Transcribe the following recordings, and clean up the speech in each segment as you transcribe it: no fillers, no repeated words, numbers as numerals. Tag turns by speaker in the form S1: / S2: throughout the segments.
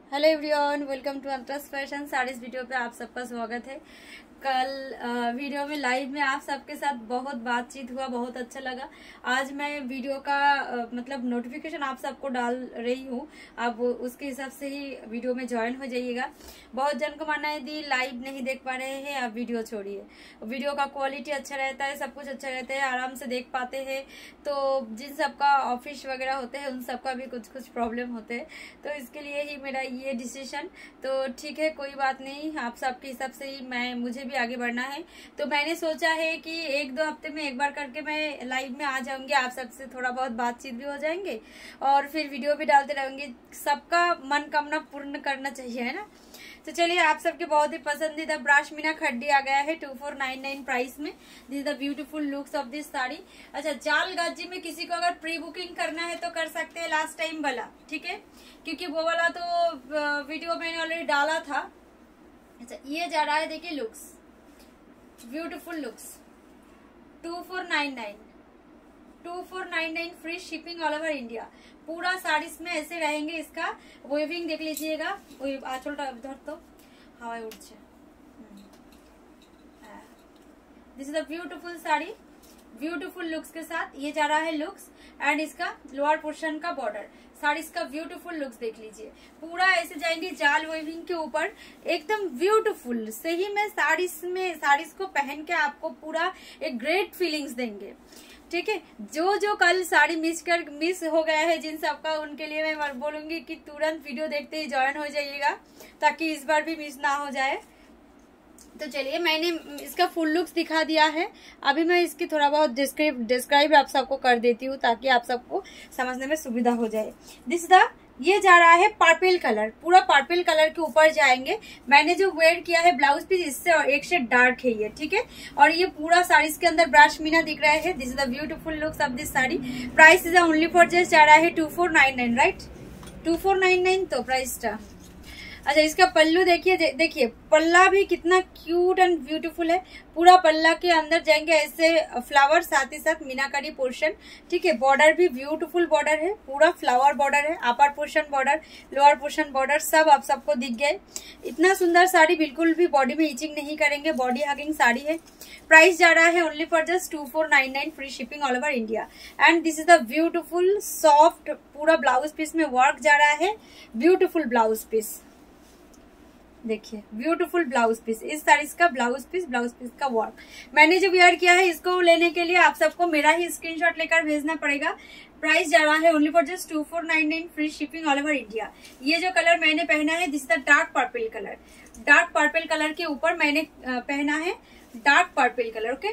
S1: Hello everyone, welcome to अंतरस fashion saris video पे आप सबका स्वागत है। कल वीडियो में लाइव में आप सबके साथ बहुत बातचीत हुआ, बहुत अच्छा लगा। आज मैं वीडियो का मतलब नोटिफिकेशन आप सबको डाल रही हूँ, आप उसके हिसाब से ही वीडियो में ज्वाइन हो जाइएगा। बहुत जन को मानना है दी लाइव नहीं देख पा रहे हैं, आप वीडियो छोड़िए। वीडियो का क्वालिटी अच्छा रहता है, सब कुछ अच्छा रहता है, आराम से देख पाते हैं। तो जिन सबका ऑफिस वगैरह होते हैं उन सबका भी कुछ कुछ प्रॉब्लम होते हैं, तो इसके लिए ही मेरा ये डिसीजन। तो ठीक है, कोई बात नहीं, आप सबके हिसाब से ही मुझे भी आगे बढ़ना है। तो मैंने सोचा है कि 1-2 हफ्ते में एक बार करके मैं लाइव में आ जाऊंगी, आप सबसे थोड़ा बहुत बातचीत भी हो जाएंगे और फिर वीडियो भी डालते रहेंगे। सबका मनोकामना पूर्ण करना चाहिए, है ना। तो चलिए, आप सबके बहुत ही पसंदीदा ब्राशमीना खड्डी आ गया है 2499 प्राइस में। This is the beautiful looks of this sari. अच्छा, जाल गाजी में किसी को अगर प्री बुकिंग करना है तो कर सकते हैं, लास्ट टाइम वाला, ठीक है, क्योंकि वो वाला तो वीडियो मैंने ऑलरेडी डाला था। अच्छा, ये जा रहा है, देखिए looks, beautiful looks 2499 free shipping all over India. पूरा साड़ीज में ऐसे रहेंगे। इसका वेविंग देख लीजिएगा, आंचल धर तो हवा उठ जाए। This is the beautiful sari, beautiful looks के साथ ये जा रहा है लुक्स। एंड इसका लोअर पोर्शन का बॉर्डर, साड़ीज का ब्यूटीफुल लुक्स देख लीजिए। पूरा ऐसे जाएंगे जाल वेविंग के ऊपर, एकदम ब्यूटीफुल। सही में साड़ीज को पहन के आपको पूरा एक ग्रेट फीलिंग्स देंगे, ठीक है। जो कल साड़ी मिस हो गया है जिन सबका, उनके लिए मैं बोलूंगी कि तुरंत वीडियो देखते ही ज्वाइन हो जाइएगा, ताकि इस बार भी मिस ना हो जाए। तो चलिए, मैंने इसका फुल लुक्स दिखा दिया है। अभी मैं इसकी थोड़ा बहुत डिस्क्राइब आप सबको कर देती हूँ, ताकि आप सबको समझने में सुविधा हो जाए। ये जा रहा है पर्पल कलर, पूरा पर्पल कलर के ऊपर जाएंगे। मैंने जो वेयर किया है ब्लाउज पीस, इससे और एक शेड डार्क है ये, ठीक है। और ये पूरा साड़ी के अंदर ब्राशमीना दिख रहा है। This is the beautiful looks of this sari. Price is only for just जा रहा है 2499, राइट, 2499 तो प्राइस था। अच्छा, इसका पल्लू देखिए पल्ला भी कितना क्यूट एंड ब्यूटीफुल है। पूरा पल्ला के अंदर जाएंगे ऐसे फ्लावर, साथ ही साथ मीनाकारी पोर्शन, ठीक है। बॉर्डर भी ब्यूटीफुल बॉर्डर है, पूरा फ्लावर बॉर्डर है। Upper portion border, lower portion border, सब आप सबको दिख गए। इतना सुंदर साड़ी, बिल्कुल भी बॉडी में इचिंग नहीं करेंगे, बॉडी हगिंग साड़ी है। प्राइस जा रहा है only for just 2499 free shipping all over India. And this is the beautiful soft, पूरा ब्लाउज पीस में वर्क जा रहा है, ब्यूटीफुल ब्लाउज पीस देखिए, ब्यूटीफुल ब्लाउज पीस। इस साड़ीज का ब्लाउज पीस का वर्क मैंने जो वेयर किया है, इसको लेने के लिए आप सबको मेरा ही स्क्रीनशॉट लेकर भेजना पड़ेगा। प्राइस जा रहा है only for just 2499 free shipping all over India. ये जो कलर मैंने पहना है, this is the dark purple colour. Dark purple colour के ऊपर मैंने पहना है डार्क पर्पल कलर, ओके।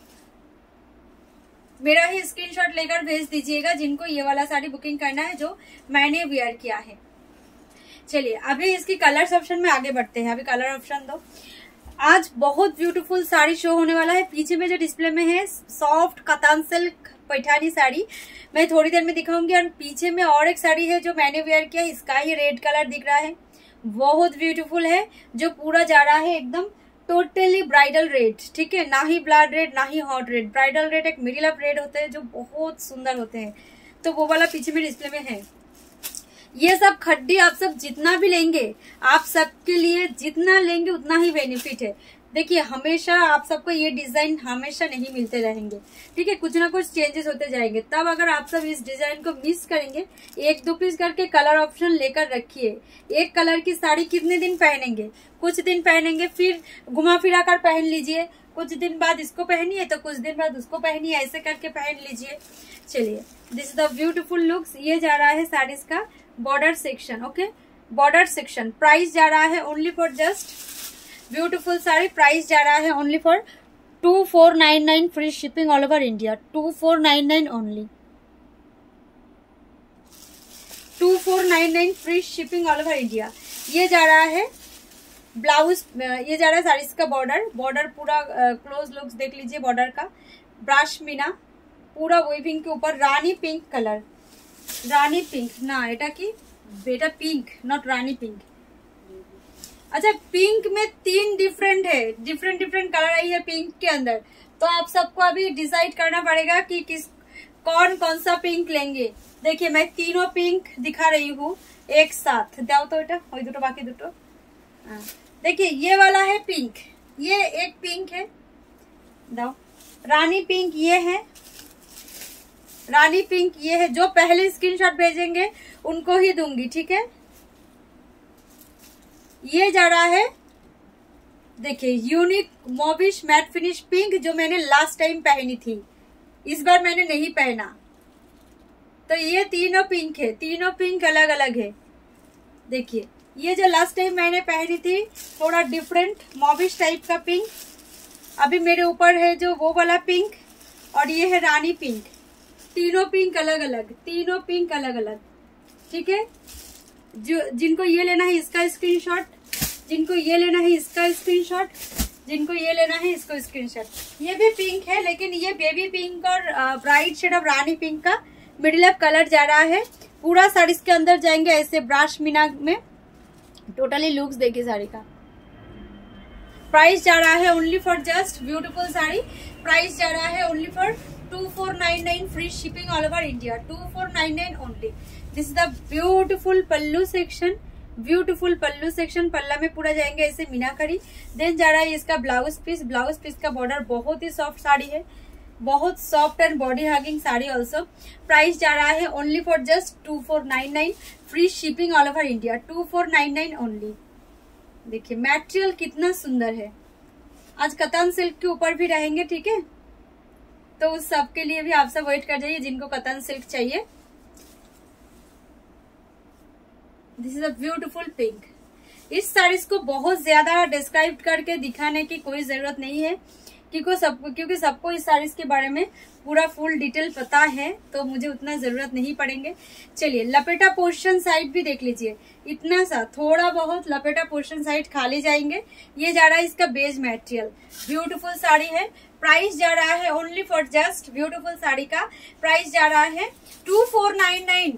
S1: मेरा ही स्क्रीनशॉट लेकर भेज दीजिएगा जिनको ये वाला साड़ी बुकिंग करना है, जो मैंने वेयर किया है। चलिए, अभी इसकी कलर्स ऑप्शन में आगे बढ़ते हैं। अभी कलर ऑप्शन दो। आज बहुत ब्यूटीफुल साड़ी शो होने वाला है। पीछे में जो डिस्प्ले में है सॉफ्ट कतान सिल्क पैठानी साड़ी, मैं थोड़ी देर में दिखाऊंगी। और पीछे में और एक साड़ी है जो मैंने वेयर किया, इसका ही रेड कलर दिख रहा है, बहुत ब्यूटीफुल है। जो पूरा जा रहा है एकदम टोटली ब्राइडल रेड, ठीक है, ना ही ब्लड रेड ना ही हॉट रेड। ब्राइडल रेड एक मिडिल ऑफ रेड होते हैं जो बहुत सुंदर होते हैं, तो वो वाला पीछे में डिस्प्ले में है। ये सब खड्डी आप सब जितना भी लेंगे, आप सबके लिए जितना लेंगे उतना ही बेनिफिट है। देखिए, हमेशा आप सबको ये डिजाइन हमेशा नहीं मिलते रहेंगे, ठीक है, कुछ ना कुछ चेंजेस होते जाएंगे। तब अगर आप सब इस डिजाइन को मिस करेंगे, 1-2 पीस करके कलर ऑप्शन लेकर रखिए। एक कलर की साड़ी कितने दिन पहनेंगे? कुछ दिन पहनेंगे, फिर घुमा फिरा कर पहन लीजिए। कुछ दिन बाद इसको पहनिए तो कुछ दिन बाद उसको पहनिए, ऐसे करके पहन लीजिए। चलिए, this is the beautiful looks. ये जा रहा है साड़ीज का border section, okay, border section. Price जा रहा है only for just beautiful sari. Price जा रहा है only for 2499 free shipping all over India. 2499 only, 2499 free shipping all over India. ये जा रहा है ब्लाउज, ये जा रहा है साड़ीज का बॉर्डर पूरा क्लोज लुक्स देख लीजिए। बॉर्डर का ब्राशमीना पूरा वेविंग के ऊपर, rani pink colour, rani pink ना एटा की बेटा पिंक, नॉट रानी पिंक। अच्छा, पिंक में 3 डिफरेंट है, डिफरेंट कलर आई है पिंक के अंदर। तो आप सबको अभी डिसाइड करना पड़ेगा कि कौन कौन सा पिंक लेंगे। देखिए मैं तीनों पिंक दिखा रही हूँ एक साथ। जाओ तो बेटा वही दुटो बाकी दुटो। देखिए ये वाला है पिंक, ये एक पिंक है, दाओ रानी पिंक ये है, रानी पिंक ये है। जो पहले स्क्रीनशॉट भेजेंगे उनको ही दूंगी, ठीक है। ये जा रहा है देखिए unique mauvish matte finish pink, जो मैंने लास्ट टाइम पहनी थी, इस बार मैंने नहीं पहना। तो ये तीनों पिंक है, तीनों पिंक अलग अलग है। देखिए ये जो लास्ट टाइम मैंने पहनी थी थोड़ा डिफरेंट मॉबिश टाइप का पिंक, अभी मेरे ऊपर है जो वो वाला पिंक, और ये है रानी पिंक। तीनों पिंक अलग अलग, तीनों पिंक अलग अलग, ठीक है। जो जिनको ये लेना है इसका स्क्रीनशॉट, जिनको ये लेना है इसका स्क्रीनशॉट, जिनको ये लेना है इसको स्क्रीनशॉट। ये भी पिंक है लेकिन ये बेबी पिंक और bright shade of rani pink का मिडिल अप कलर जा रहा है। पूरा साड़ी के अंदर जाएंगे ऐसे ब्राश मीना में। टोटली लुक्स देखिए साड़ी का। प्राइस जा रहा है only for just beautiful sari, price जा रहा है only for 2499 free shipping all over India, 2499 only. This is the beautiful pallu section, beautiful pallu section. पल्ला में पूरा जाएंगे ऐसे मीनाकारी। देन जा रहा है इसका ब्लाउज पीस, ब्लाउज पीस का बॉर्डर बहुत ही सॉफ्ट साड़ी है, बहुत soft and body hugging sari also. Price जा रहा है only for just 2499 free shipping all over India, 2499 only. देखिए मटेरियल कितना सुंदर है। आज कतन सिल्क के ऊपर भी रहेंगे, ठीक है। तो उस सब के लिए भी आप सब वेट कर जाइए जिनको कतन सिल्क चाहिए। This is a beautiful pink. इस साड़ीज को बहुत ज्यादा डिस्क्राइब करके दिखाने की कोई जरूरत नहीं है, क्योंकि सबको इस साड़ीज के बारे में पूरा फुल डिटेल पता है, तो मुझे उतना जरूरत नहीं पड़ेंगे। चलिए लपेटा पोर्शन साइड भी देख लीजिए, इतना सा थोड़ा बहुत लपेटा पोर्शन साइड खाली जाएंगे। ये जा रहा है इसका बेज मटेरियल, ब्यूटीफुल साड़ी है। प्राइस जा रहा है only for just beautiful sari का प्राइस जा रहा है 2499,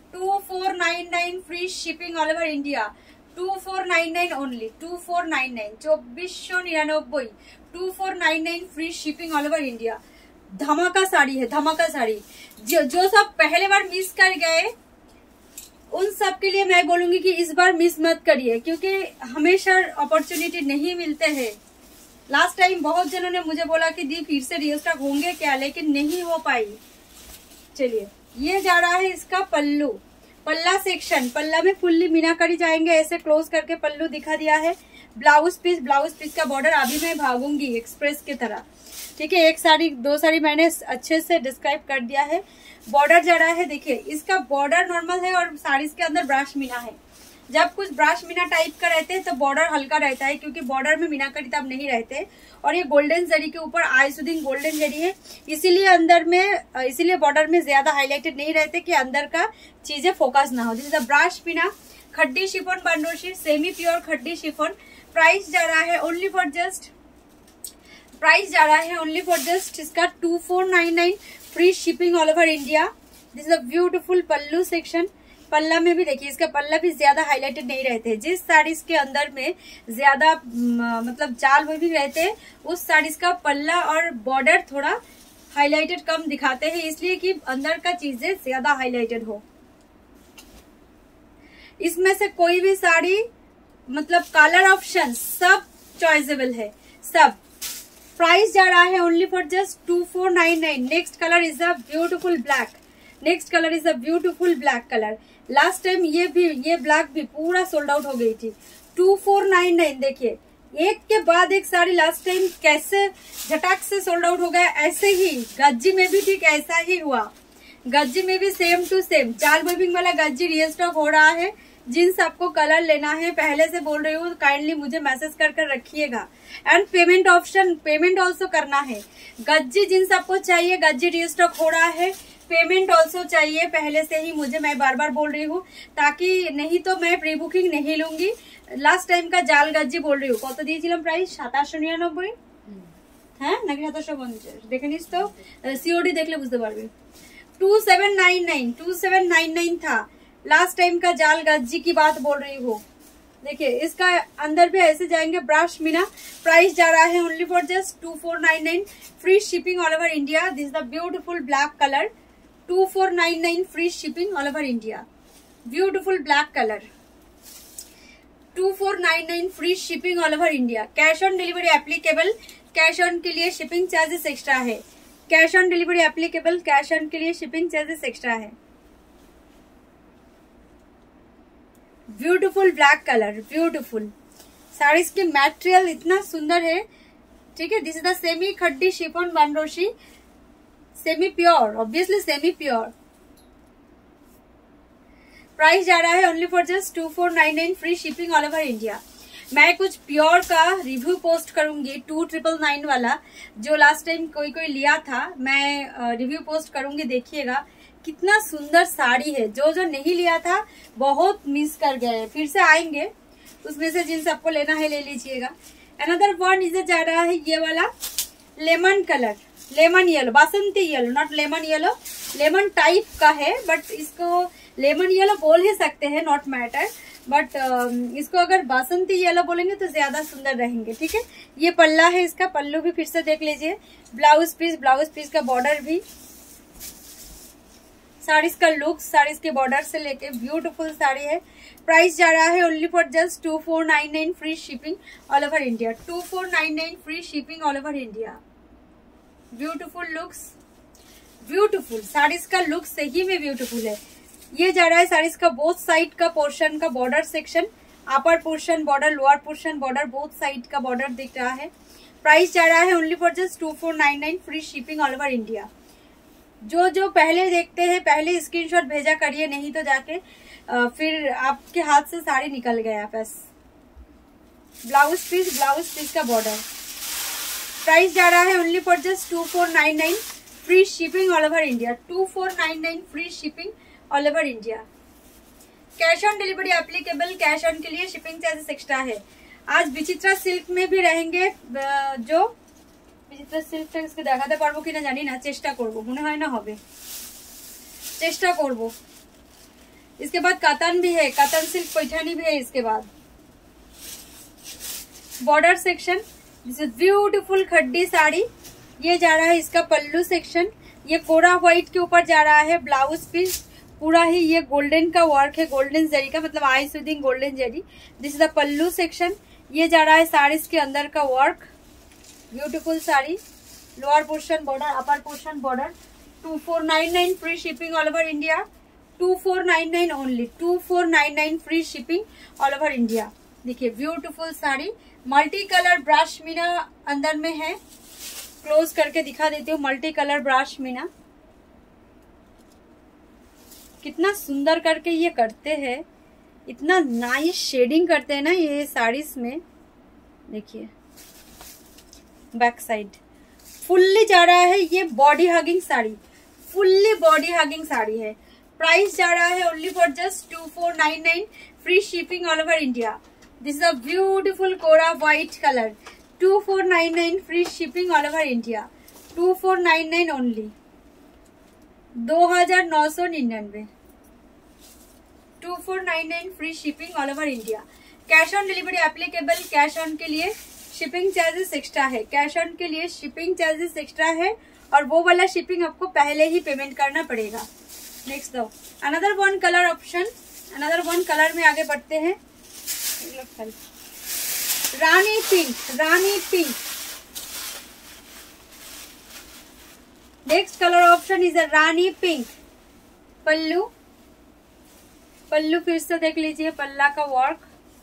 S1: 2499 free shipping all over India, 2499 only, 2499, 2499, 2499 free shipping all over India. धमाका साड़ी है, धमाका साड़ी। जो सब पहले बार मिस कर गए उन सब के लिए मैं बोलूंगी कि इस बार मिस मत करिए, क्योंकि हमेशा अपॉर्चुनिटी नहीं मिलते हैं। लास्ट टाइम बहुत जनों ने मुझे बोला कि दी फिर से रीस्टॉक होंगे क्या, लेकिन नहीं हो पाई। चलिए ये जा रहा है इसका पल्लू, पल्ला सेक्शन। पल्ला में फुल्ली मीनाकारी जाएंगे, ऐसे क्लोज करके पल्लू दिखा दिया है। ब्लाउज पीस, ब्लाउज पीस का बॉर्डर अभी मैं भागूंगी एक्सप्रेस की तरह, ठीक है। एक साड़ी दो साड़ी मैंने अच्छे से डिस्क्राइब कर दिया है। बॉर्डर जा रहा है, देखिए इसका बॉर्डर नॉर्मल है और साड़ी के अंदर ब्रश मीना है। जब कुछ ब्रश मीना टाइप का रहते हैं तो बॉर्डर हल्का रहता है, क्योंकि बॉर्डर में मीनाकारी तब नहीं रहते। और ये गोल्डन जरी के ऊपर आई सुदिंग गोल्डन जरी है, इसीलिए अंदर में, इसीलिए बॉर्डर में ज्यादा हाईलाइटेड नहीं रहते कि अंदर का चीजें फोकस ना हो। This is the brush meena khaddi chiffon Banarasi, semi pure khaddi chiffon. Price जा रहा है ओनली फॉर जस्ट, प्राइस जा रहा है ओनली फॉर जस्ट इसका 2499 free shipping all over India. This is a beautiful pallu section. पल्ला में भी देखिए इसका पल्ला भी ज्यादा हाईलाइटेड नहीं रहते। जिस साड़ीज के अंदर में ज्यादा मतलब जाल वो भी रहते हैं, उस साड़ीज का पल्ला और बॉर्डर थोड़ा हाईलाइटेड कम दिखाते हैं, इसलिए कि अंदर का चीजें ज्यादा हाईलाइटेड हो। इसमें से कोई भी साड़ी मतलब कलर ऑप्शन सब चॉइसेबल है, सब। प्राइस जा रहा है only for just 2499। Next colour is a beautiful black, next colour is a beautiful black colour. Last time ये ब्लैक भी पूरा सोल्ड आउट हो गई थी। 2499 देखिए, एक के बाद एक साड़ी लास्ट टाइम कैसे झटाक से सोल्ड आउट हो गया, ऐसे ही गज्जी में भी ठीक ऐसा ही हुआ। गज्जी में भी सेम टू सेम जाल वेविंग वाला गज्जी रीस्टॉक हो रहा है। जिन सबको कलर लेना है पहले से बोल रही हूँ, काइंडली मुझे मैसेज कर रखिएगा। And payment option, payment also करना है। गज्जी जिन सबको चाहिए, गज्जी रीस्टॉक हो रहा है, पेमेंट ऑल्सो चाहिए पहले से ही मुझे, मैं बार बार बोल रही हूँ, ताकि नहीं तो मैं प्री बुकिंग नहीं लूंगी। लास्ट टाइम का जाल गज्जी बोल रही हूँ, कत दिए प्राइस 2799 হ্যাঁ নাকি 2750 দেখে নিস তো, सीओडी देखले बुझते पारबे। 2799 था लास्ट टाइम का जाल गज्जी की बात बोल रही हूँ। देखिए इसका अंदर भी ऐसे जाएंगे ब्रश मीना। प्राइस जा रहा है only for just 2499 free shipping all over India. This the beautiful black colour, 2499 free shipping all over India. Beautiful black colour, 2499 free shipping all over India. Cash on delivery applicable, cash on के लिए shipping charges extra है। Cash on delivery applicable, cash on के लिए shipping charges extra है। Beautiful black colour, beautiful saris के material इतना सुंदर है। ठीक है, this is the semi khaddi chiffon Banarasi, semi pure, obviously semi pure. Price जा रहा है only for just 2499 free shipping all over India. मैं कुछ प्योर का रिव्यू पोस्ट करूंगी 2999 वाला, जो लास्ट टाइम कोई लिया था, मैं रिव्यू पोस्ट करूंगी, देखिएगा कितना सुंदर साड़ी है। जो नहीं लिया था बहुत मिस कर गए, फिर से आएंगे, उसमें से जिन सबको लेना है ले लीजिएगा। अनदर वन इधर जा रहा है ये वाला लेमन कलर, लेमन येलो, बासंती yellow, not lemon yellow, lemon type का है, बट इसको लेमन येलो बोल ही सकते हैं, नॉट मैटर, बट इसको अगर बासंती येलो बोलेंगे तो ज्यादा सुंदर रहेंगे। ठीक है, ये पल्ला है, इसका पल्लू भी फिर से देख लीजिए, ब्लाउज पीस का बॉर्डर भी, साड़ीज का लुक, साड़ीज के बॉर्डर से लेके ब्यूटीफुल साड़ी है। प्राइस जा रहा है only for just 2499 free shipping all over India. 2499 free shipping all over India. Beautiful looks, beautiful saris का लुक सही में ब्यूटीफुल है। ये जा रहा है साड़ीज का बोथ साइड का पोर्शन का border section, upper portion border, lower portion border, both side का बॉर्डर दिख रहा है। प्राइस जा रहा है only for just 2499 free shipping all over India. जो पहले देखते हैं पहले स्क्रीनशॉट भेजा करिए, नहीं तो जाके फिर आपके हाथ से साड़ी निकल गया बस। ब्लाउज पीस का बॉर्डर। प्राइस जा रहा है only for just 2499 free shipping all over India. 2499 free shipping all over India. Cash on delivery applicable, cash on के लिए शिपिंग चार्जेस एक्स्ट्रा है। आज विचित्रा सिल्क में भी रहेंगे, जो विचित्रा सिल्क इसके देखाते पारबो किना जानी ना, चेष्टा करबो, मने হয় ना होबे, चेष्टा करबो। इसके बाद कतन भी है, कतन सिल्क पैठानी भी है। इसके बाद border section, this is beautiful khaddi sari. ये जा रहा है इसका पल्लू सेक्शन, ये कोरा व्हाइट के ऊपर जा रहा है। ब्लाउज पीस पूरा ही ये गोल्डन का वर्क है, गोल्डन जरी का, मतलब eye soothing golden zari. This is the pallu section. ये जा रहा है साड़ीज के अंदर का work, beautiful sari, lower portion border, upper portion border. 2499 free shipping all over India. 2499 only, 2499 free shipping all over India. देखिए beautiful sari, multi colour brush meena अंदर में है, क्लोज करके दिखा देती हूँ। मल्टी कलर ब्रश मीना कितना सुंदर करके ये करते हैं, इतना नाइस शेडिंग करते हैं ना ये साड़ीज में। देखिए बैक साइड फुल्ली जा रहा है, ये body hugging sari, fully body hugging sari है। प्राइस जा रहा है only for just 2499 free shipping all over India. This is a beautiful kora white colour. 2499 free shipping all over India. 2499 only, 2999। 2499 free shipping all over India. Cash on delivery applicable, cash on के लिए shipping charges extra है। Cash on के लिए shipping charges extra है, और वो वाला shipping आपको पहले ही पेमेंट करना पड़ेगा। नेक्स्ट दो another one colour option, another one colour में आगे बढ़ते हैं। Rani pink, rani pink. Next colour option is a rani pink. Pallu, pallu फिर से देख लीजिए, पल्ला का work,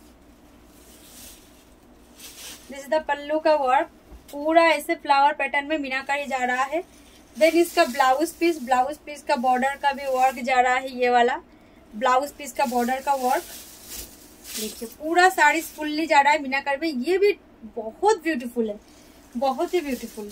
S1: this is the pallu का वर्क, पूरा ऐसे फ्लावर पैटर्न में मीनाकारी जा रहा है। देन इसका ब्लाउज पीस का बॉर्डर का भी वर्क जा रहा है, ये वाला ब्लाउज पीस का बॉर्डर का वर्क। देखिए पूरा साड़ी फुल्ली जा रहा है मीनाकारी में, ये भी बहुत ब्यूटीफुल है, बहुत ही ब्यूटीफुल।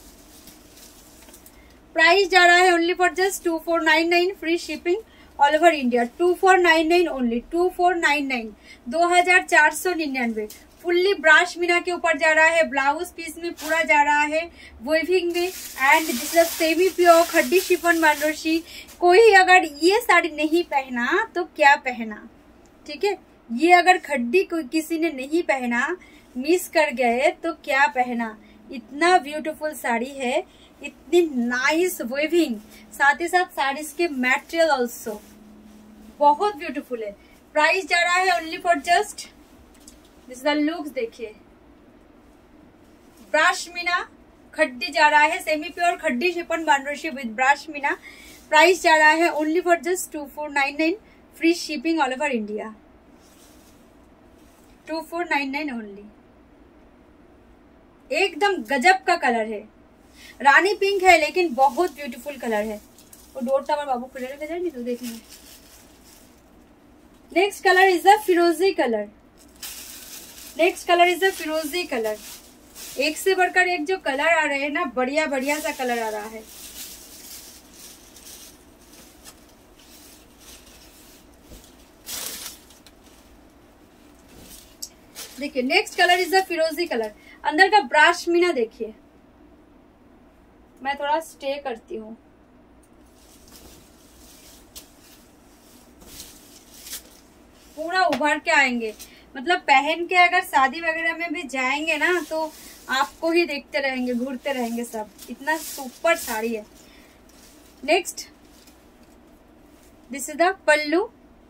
S1: प्राइस जा रहा है only for just 2499 free shipping all over India. 2499 only, 2499, 2499। Fully brush meena के ऊपर जा रहा है, ब्लाउज पीस में पूरा जा रहा है वेविंग में, and this is semi pure khaddi chiffon Banarasi. कोई अगर ये साड़ी नहीं पहना तो क्या पहना, ठीक है, ये अगर खड्डी कोई किसी ने नहीं पहना, मिस कर गए तो क्या पहना। इतना ब्यूटीफुल साड़ी है, इतनी नाइस वेविंग, साथ ही साथ साड़ीज के मटेरियल ऑल्सो बहुत ब्यूटीफुल है। प्राइस जा रहा है only for just this the looks. देखिए ब्रश मीना खड्डी जा रहा है, semi pure khaddi chiffon Banarasi with brush meena. Price जा रहा है only for just 2499, free shipping all over India. 2499 only. एकदम गजब का कलर है, रानी पिंक है लेकिन बहुत ब्यूटीफुल कलर है। वो डोर टावर बाबू खुले रखे जाए नहीं तो देखेंगे। नेक्स्ट कलर इज द फिरोजी colour. Next colour is the फिरोजी कलर। एक से बढ़कर एक जो कलर आ रहे हैं ना, बढ़िया बढ़िया सा कलर आ रहा है। देखिए नेक्स्ट कलर इज द फिरोजी कलर। अंदर का ब्रश मीना देखिए, मैं थोड़ा स्टे करती हूँ। पूरा उभर के आएंगे, मतलब पहन के अगर शादी वगैरह में भी जाएंगे ना तो आपको ही देखते रहेंगे, घूरते रहेंगे सब। इतना सुपर साड़ी है। Next this is the pallu.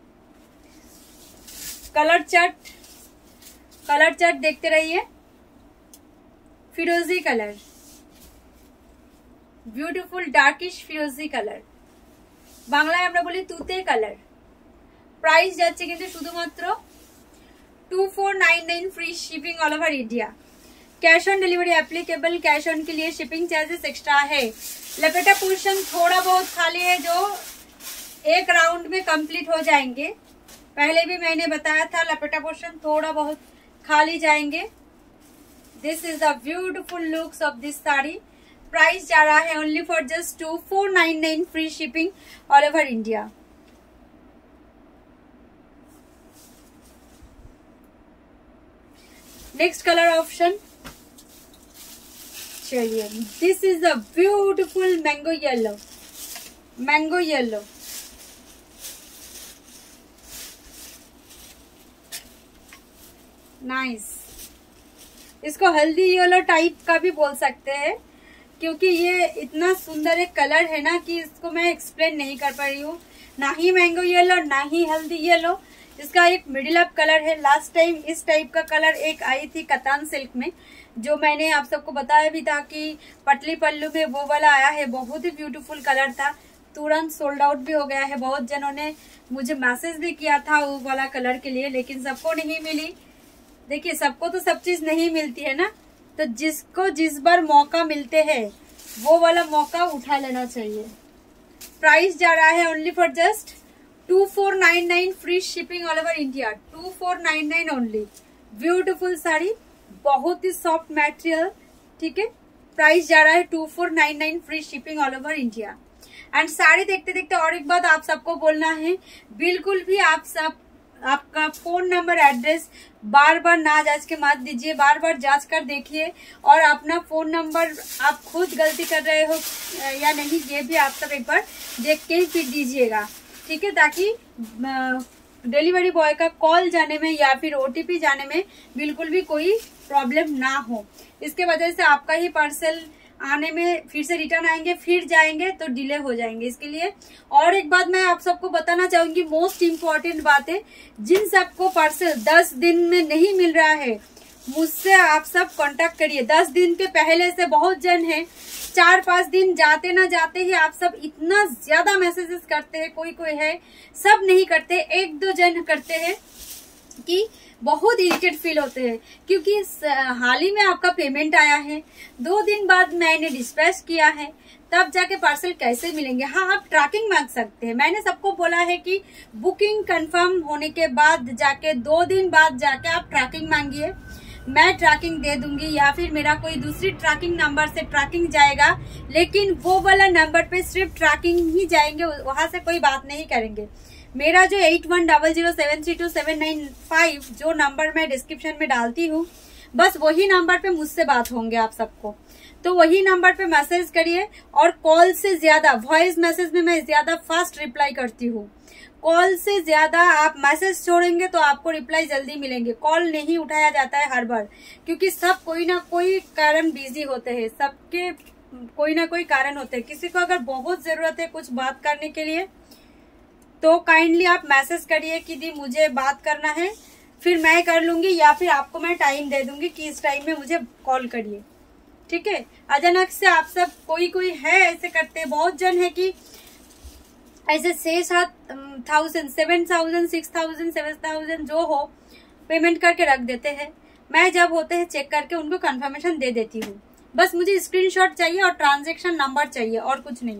S1: Colour chart देखते रहिए। फिरोजी कलर, ब्यूटीफुल डार्किश फिरोजी कलर, বাংলায় আমরা বলি তুতে কালার। প্রাইস যাচ্ছে কিন্তু শুধুমাত্র 2499, free shipping all over India. Cash on delivery applicable, cash on के लिए शिपिंग चार्जेस एक्स्ट्रा है। लपेटा पोर्शन थोड़ा बहुत खाली है जो एक राउंड में कंप्लीट हो जाएंगे। पहले भी मैंने बताया था लपेटा पोर्शन थोड़ा बहुत खाली जाएंगे। This is the beautiful looks of this sari. Price जा रहा है only for just 2499, free shipping all over India. Next colour option चलिए, this is the beautiful mango yellow. Mango yellow nice. इसको हल्दी येलो टाइप का भी बोल सकते हैं क्योंकि ये इतना सुंदर एक कलर है ना कि इसको मैं एक्सप्लेन नहीं कर पा रही हूँ। ना ही मैंगो येलो ना ही हल्दी येलो, इसका एक मिडिल अप कलर है। लास्ट टाइम इस टाइप का कलर एक आई थी कतान सिल्क में, जो मैंने आप सबको बताया भी था कि पटली पल्लू में वो वाला आया है। बहुत ही ब्यूटीफुल कलर था, तुरंत सोल्ड आउट भी हो गया है। बहुत जनों ने मुझे मैसेज भी किया था वो वाला कलर के लिए, लेकिन सबको नहीं मिली। देखिए सबको तो सब चीज नहीं मिलती है ना, तो जिसको जिस बार मौका मिलते हैं वो वाला मौका उठा लेना चाहिए। प्राइस जा रहा है only for just 2499, free shipping all over India. 2499 only. Beautiful sari, बहुत ही सॉफ्ट मटेरियल, ठीक है। प्राइस जा रहा है 2499, free shipping all over India. And sari देखते देखते और एक बात आप सबको बोलना है, बिल्कुल भी आप सब आपका फोन नंबर एड्रेस बार बार ना जांच के मत दीजिए, बार बार जांच कर देखिए। और अपना फोन नंबर आप खुद गलती कर रहे हो या नहीं ये भी आप सब एक बार देख के ही फिर दीजिएगा, ठीक है, ताकि डिलीवरी बॉय का कॉल जाने में या फिर ओटीपी जाने में बिल्कुल भी कोई प्रॉब्लम ना हो। इसके वजह से आपका ही पार्सल आने में फिर से रिटर्न आएंगे, फिर जाएंगे तो डिले हो जाएंगे। इसके लिए और एक बात मैं आप सबको बताना चाहूंगी, मोस्ट इम्पोर्टेंट बात है, जिन सबको पार्सल 10 दिन में नहीं मिल रहा है मुझसे आप सब कांटेक्ट करिए। 10 दिन के पहले से बहुत जन है, 4-5 दिन जाते ना जाते ही आप सब इतना ज्यादा मैसेजेस करते हैं। कोई कोई है, सब नहीं करते, 1-2 जन करते हैं कि बहुत इरिटेट फील होते हैं क्योंकि हाल ही में आपका पेमेंट आया है, 2 दिन बाद मैंने डिस्पैच किया है, तब जाके पार्सल कैसे मिलेंगे। हाँ, आप ट्रैकिंग मांग सकते हैं। मैंने सबको बोला है कि बुकिंग कंफर्म होने के बाद जाके 2 दिन बाद जाके आप ट्रैकिंग मांगिए, मैं ट्रैकिंग दे दूंगी, या फिर मेरा कोई दूसरी ट्रैकिंग नंबर से ट्रैकिंग जाएगा, लेकिन वो वाला नंबर पे सिर्फ ट्रैकिंग ही जाएंगे, वहां से कोई बात नहीं करेंगे। मेरा जो 8100732795 जो नंबर मैं डिस्क्रिप्शन में डालती हूँ, बस वही नंबर पे मुझसे बात होंगे आप सबको। तो वही नंबर पे मैसेज करिए, और कॉल से ज्यादा वॉइस मैसेज में मैं ज्यादा फास्ट रिप्लाई करती हूँ। कॉल से ज्यादा आप मैसेज छोड़ेंगे तो आपको रिप्लाई जल्दी मिलेंगे। कॉल नहीं उठाया जाता है हर बार, क्योंकि सब कोई ना कोई कारण बिजी होते हैं, सबके कोई ना कोई कारण होते हैं। किसी को अगर बहुत जरूरत है कुछ बात करने के लिए तो काइंडली आप मैसेज करिए कि दी मुझे बात करना है, फिर मैं कर लूंगी, या फिर आपको मैं टाइम दे दूंगी कि इस टाइम में मुझे कॉल करिए। ठीक है, अचानक से आप सब कोई है ऐसे करते हैं, बहुत जन है कि ऐसे 6,000 7,000 6,000 7,000 जो हो पेमेंट करके रख देते हैं। मैं जब होते हैं चेक करके उनको कंफर्मेशन दे देती हूँ। बस मुझे स्क्रीनशॉट चाहिए और ट्रांजैक्शन नंबर चाहिए और कुछ नहीं।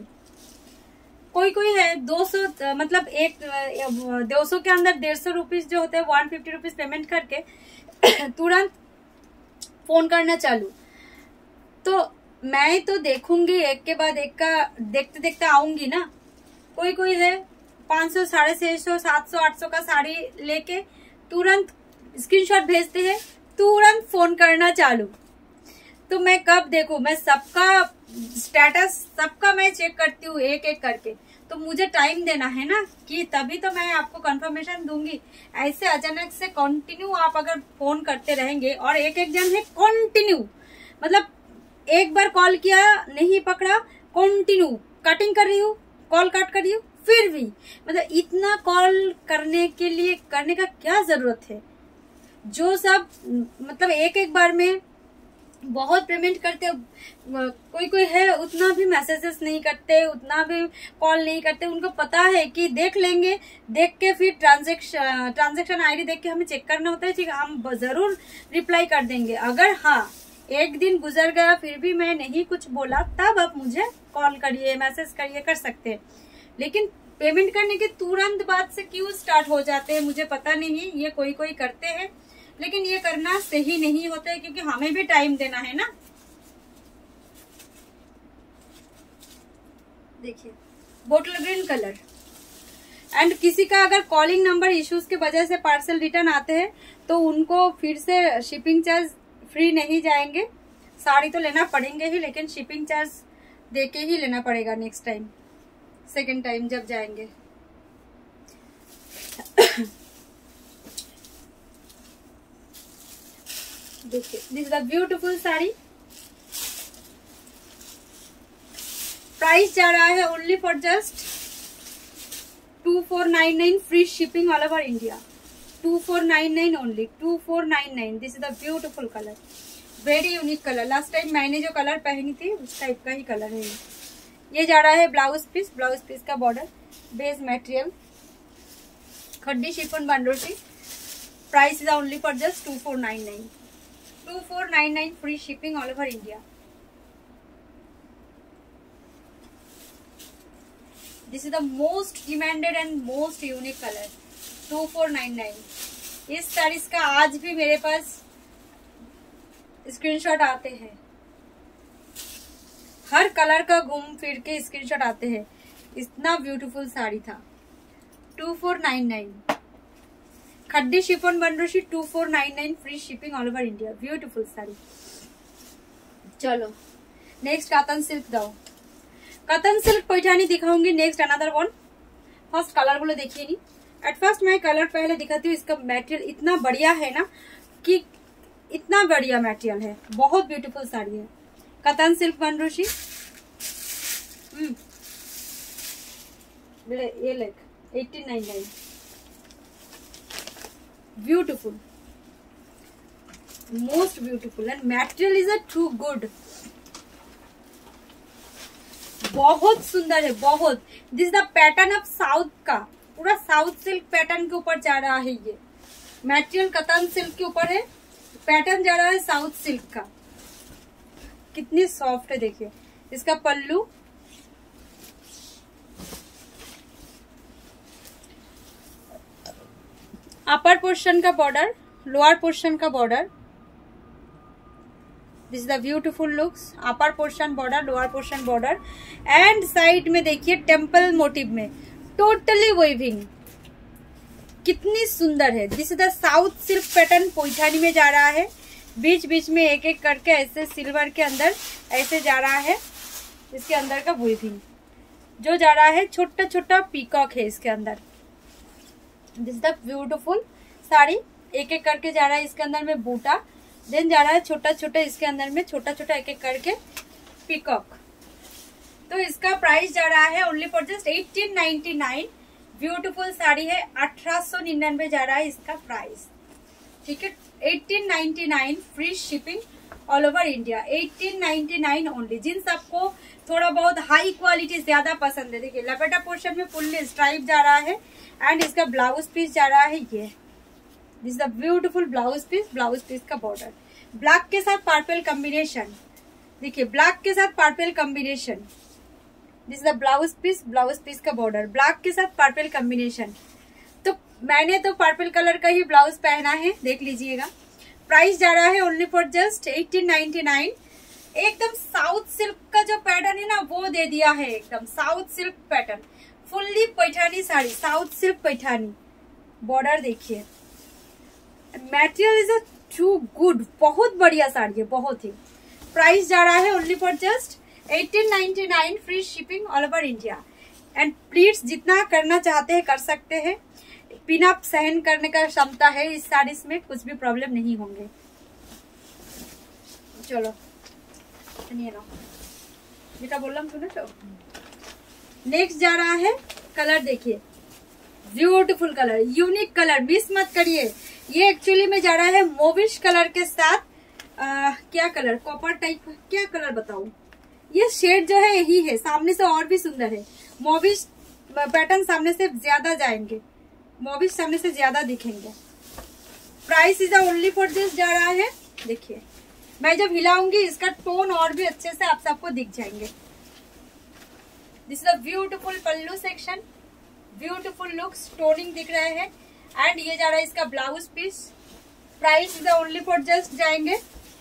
S1: कोई है 200 मतलब 200 के अंदर 150 रुपीज जो होते हैं 150 रुपीज पेमेंट करके तुरंत फोन करना चालू। तो मैं तो देखूंगी, एक के बाद एक का देखते देखते आऊंगी ना। कोई है 500 650 700 800 का साड़ी लेके तुरंत स्क्रीनशॉट भेजते हैं, तुरंत फोन करना चालू। तो मैं कब देखूं? मैं सबका स्टेटस सबका मैं चेक करती हूँ एक एक करके। तो मुझे टाइम देना है ना, कि तभी तो मैं आपको कंफर्मेशन दूंगी। ऐसे अचानक से कंटिन्यू आप अगर फोन करते रहेंगे, और एक जन है कंटिन्यू, मतलब एक बार कॉल किया नहीं पकड़ा, कंटिन्यू कटिंग कर रही हूँ, कॉल कट कर रही हूँ, फिर भी मतलब इतना कॉल करने का क्या जरूरत है? जो सब मतलब एक बार में बहुत पेमेंट करते, कोई है उतना भी मैसेजेस नहीं करते, उतना भी कॉल नहीं करते। उनको पता है कि देख लेंगे, देख के फिर ट्रांजेक्शन आईडी देख के हमें चेक करना होता है, ठीक है, हम जरूर रिप्लाई कर देंगे। अगर हाँ एक दिन गुजर गया फिर भी मैं नहीं कुछ बोला, तब आप मुझे कॉल करिए, मैसेज करिए, कर सकते हैं। लेकिन पेमेंट करने के तुरंत बाद से क्यों स्टार्ट हो जाते हैं मुझे पता नहीं। ये कोई करते हैं, लेकिन ये करना सही नहीं होता है, क्योंकि हमें भी टाइम देना है ना। देखिए बोटल ग्रीन कलर। एंड किसी का अगर कॉलिंग नंबर इश्यूज के वजह से पार्सल रिटर्न आते हैं तो उनको फिर से शिपिंग चार्ज फ्री नहीं जाएंगे। साड़ी तो लेना पड़ेंगे ही, लेकिन शिपिंग चार्ज देके ही लेना पड़ेगा नेक्स्ट टाइम, सेकेंड टाइम जब जाएंगे। देखिए this is the beautiful sari. Price जा रहा है only for just 2499 free shipping all over India. 2499 only, 2499। This is the beautiful colour, very unique colour. Last time मैंने जो कलर पहनी थी उस टाइप का ही कलर है ये जा रहा है ब्लाउज पीस का border, base material, khaddi chiffon Banarasi. Price is only for just 2499। 2499 free shipping all over India. This is the most demanded and most unique colour, 2499। इस साड़ीज का आज भी मेरे पास स्क्रीनशॉट आते हैं, हर कलर का घूम फिर के स्क्रीनशॉट आते हैं। इतना ब्यूटीफुल साड़ी था। 2499 khaddi chiffon Banarasi, 2499 free shipping all over India. Beautiful sari. चलो नेक्स्ट कॉटन सिल्क दाओ। कॉटन सिल्क पैठानी दिखाऊंगी next, another one. First colour बोलो देखिए नहीं। एट फर्स्ट मैं कलर पहले दिखाती हूँ। इसका मटेरियल इतना बढ़िया है ना, कि इतना बढ़िया मटेरियल है, बहुत ब्यूटीफुल साड़ी है। Cotton silk Banarasi. ये लेक 1899। Beautiful, most beautiful and material is a too good. बहुत सुंदर है, बहुत। This the pattern of south का, पूरा साउथ सिल्क पैटर्न के ऊपर जा रहा है। ये मटेरियल कॉटन सिल्क के ऊपर है, पैटर्न जा रहा है साउथ सिल्क का। कितनी सॉफ्ट है देखिए। इसका पल्लू, अपर पोर्शन का बॉर्डर, लोअर पोर्शन का border. This is the beautiful looks. Upper portion border, lower portion border, and side में देखिए टेम्पल मोटिव में टोटली वेविंग। कितनी सुंदर है। This is the south silk pattern Paithani में जा रहा है। बीच बीच में एक एक करके ऐसे सिल्वर के अंदर ऐसे जा रहा है। इसके अंदर का वेविंग जो जा रहा है, छोटा छोटा पीकॉक है इसके अंदर। This the beautiful sari. एक एक करके जा रहा है इसके अंदर में बूटा, देन जा रहा है छोटा छोटा इसके अंदर में छोटा छोटा एक एक करके पीकॉक। तो इसका प्राइस जा रहा है only for just 1899। Beautiful sari है, 1899 जा रहा है इसका प्राइस, ठीक है। 1899 free shipping all over India, 1899 only. जींस आपको थोड़ा बहुत हाई क्वालिटी ज्यादा पसंद है, देखिए लपेटा पोर्शन में फुल्ली स्ट्राइप जा रहा है एंड इसका ब्लाउज पीस जा रहा है ये, this is the beautiful blouse piece का बॉर्डर ब्लैक के साथ पर्पल कॉम्बिनेशन, देखिए ब्लैक के साथ purple combination, this is the blouse piece का बॉर्डर ब्लैक के साथ पर्पल कॉम्बिनेशन। तो मैंने तो पर्पल कलर का ही ब्लाउज पहना है, देख लीजिएगा। प्राइस जा रहा है ओनली फॉर जस्ट 1899। एकदम साउथ सिल्क का जो पैटर्न है ना वो दे दिया है, एकदम south silk pattern, fully Paithani sari, south silk Paithani. Border देखिए, मटेरियल इज टू गुड, बहुत बढ़िया साड़ी है, बहुत ही। प्राइस जा रहा है only for just 1899 free shipping all over India. And please जितना करना चाहते हैं कर सकते हैं, पिन अप सहन करने का क्षमता है इस साड़ीज में, कुछ भी प्रॉब्लम नहीं होंगे। चलो बेटा बोलम सुनो तो। नेक्स्ट जा रहा है कलर, देखिए beautiful colour, unique colour, miss मत करिए। ये एक्चुअली में जा रहा है मोविश कलर के साथ क्या कलर, कॉपर टाइप, क्या कलर बताऊं, ये शेड जो है यही है, सामने से और भी सुंदर है। मोविश पैटर्न सामने से ज्यादा जाएंगे, मोविश सामने से ज्यादा दिखेंगे। Price is only for this जा रहा है, देखिए मैं जब हिलाऊंगी इसका टोन और भी अच्छे से आप सबको दिख जाएंगे। This is a beautiful pallu section, beautiful looks, toning दिख रहे हैं। एंड ये जा रहा है इसका blouse piece. Price is only for just जाएंगे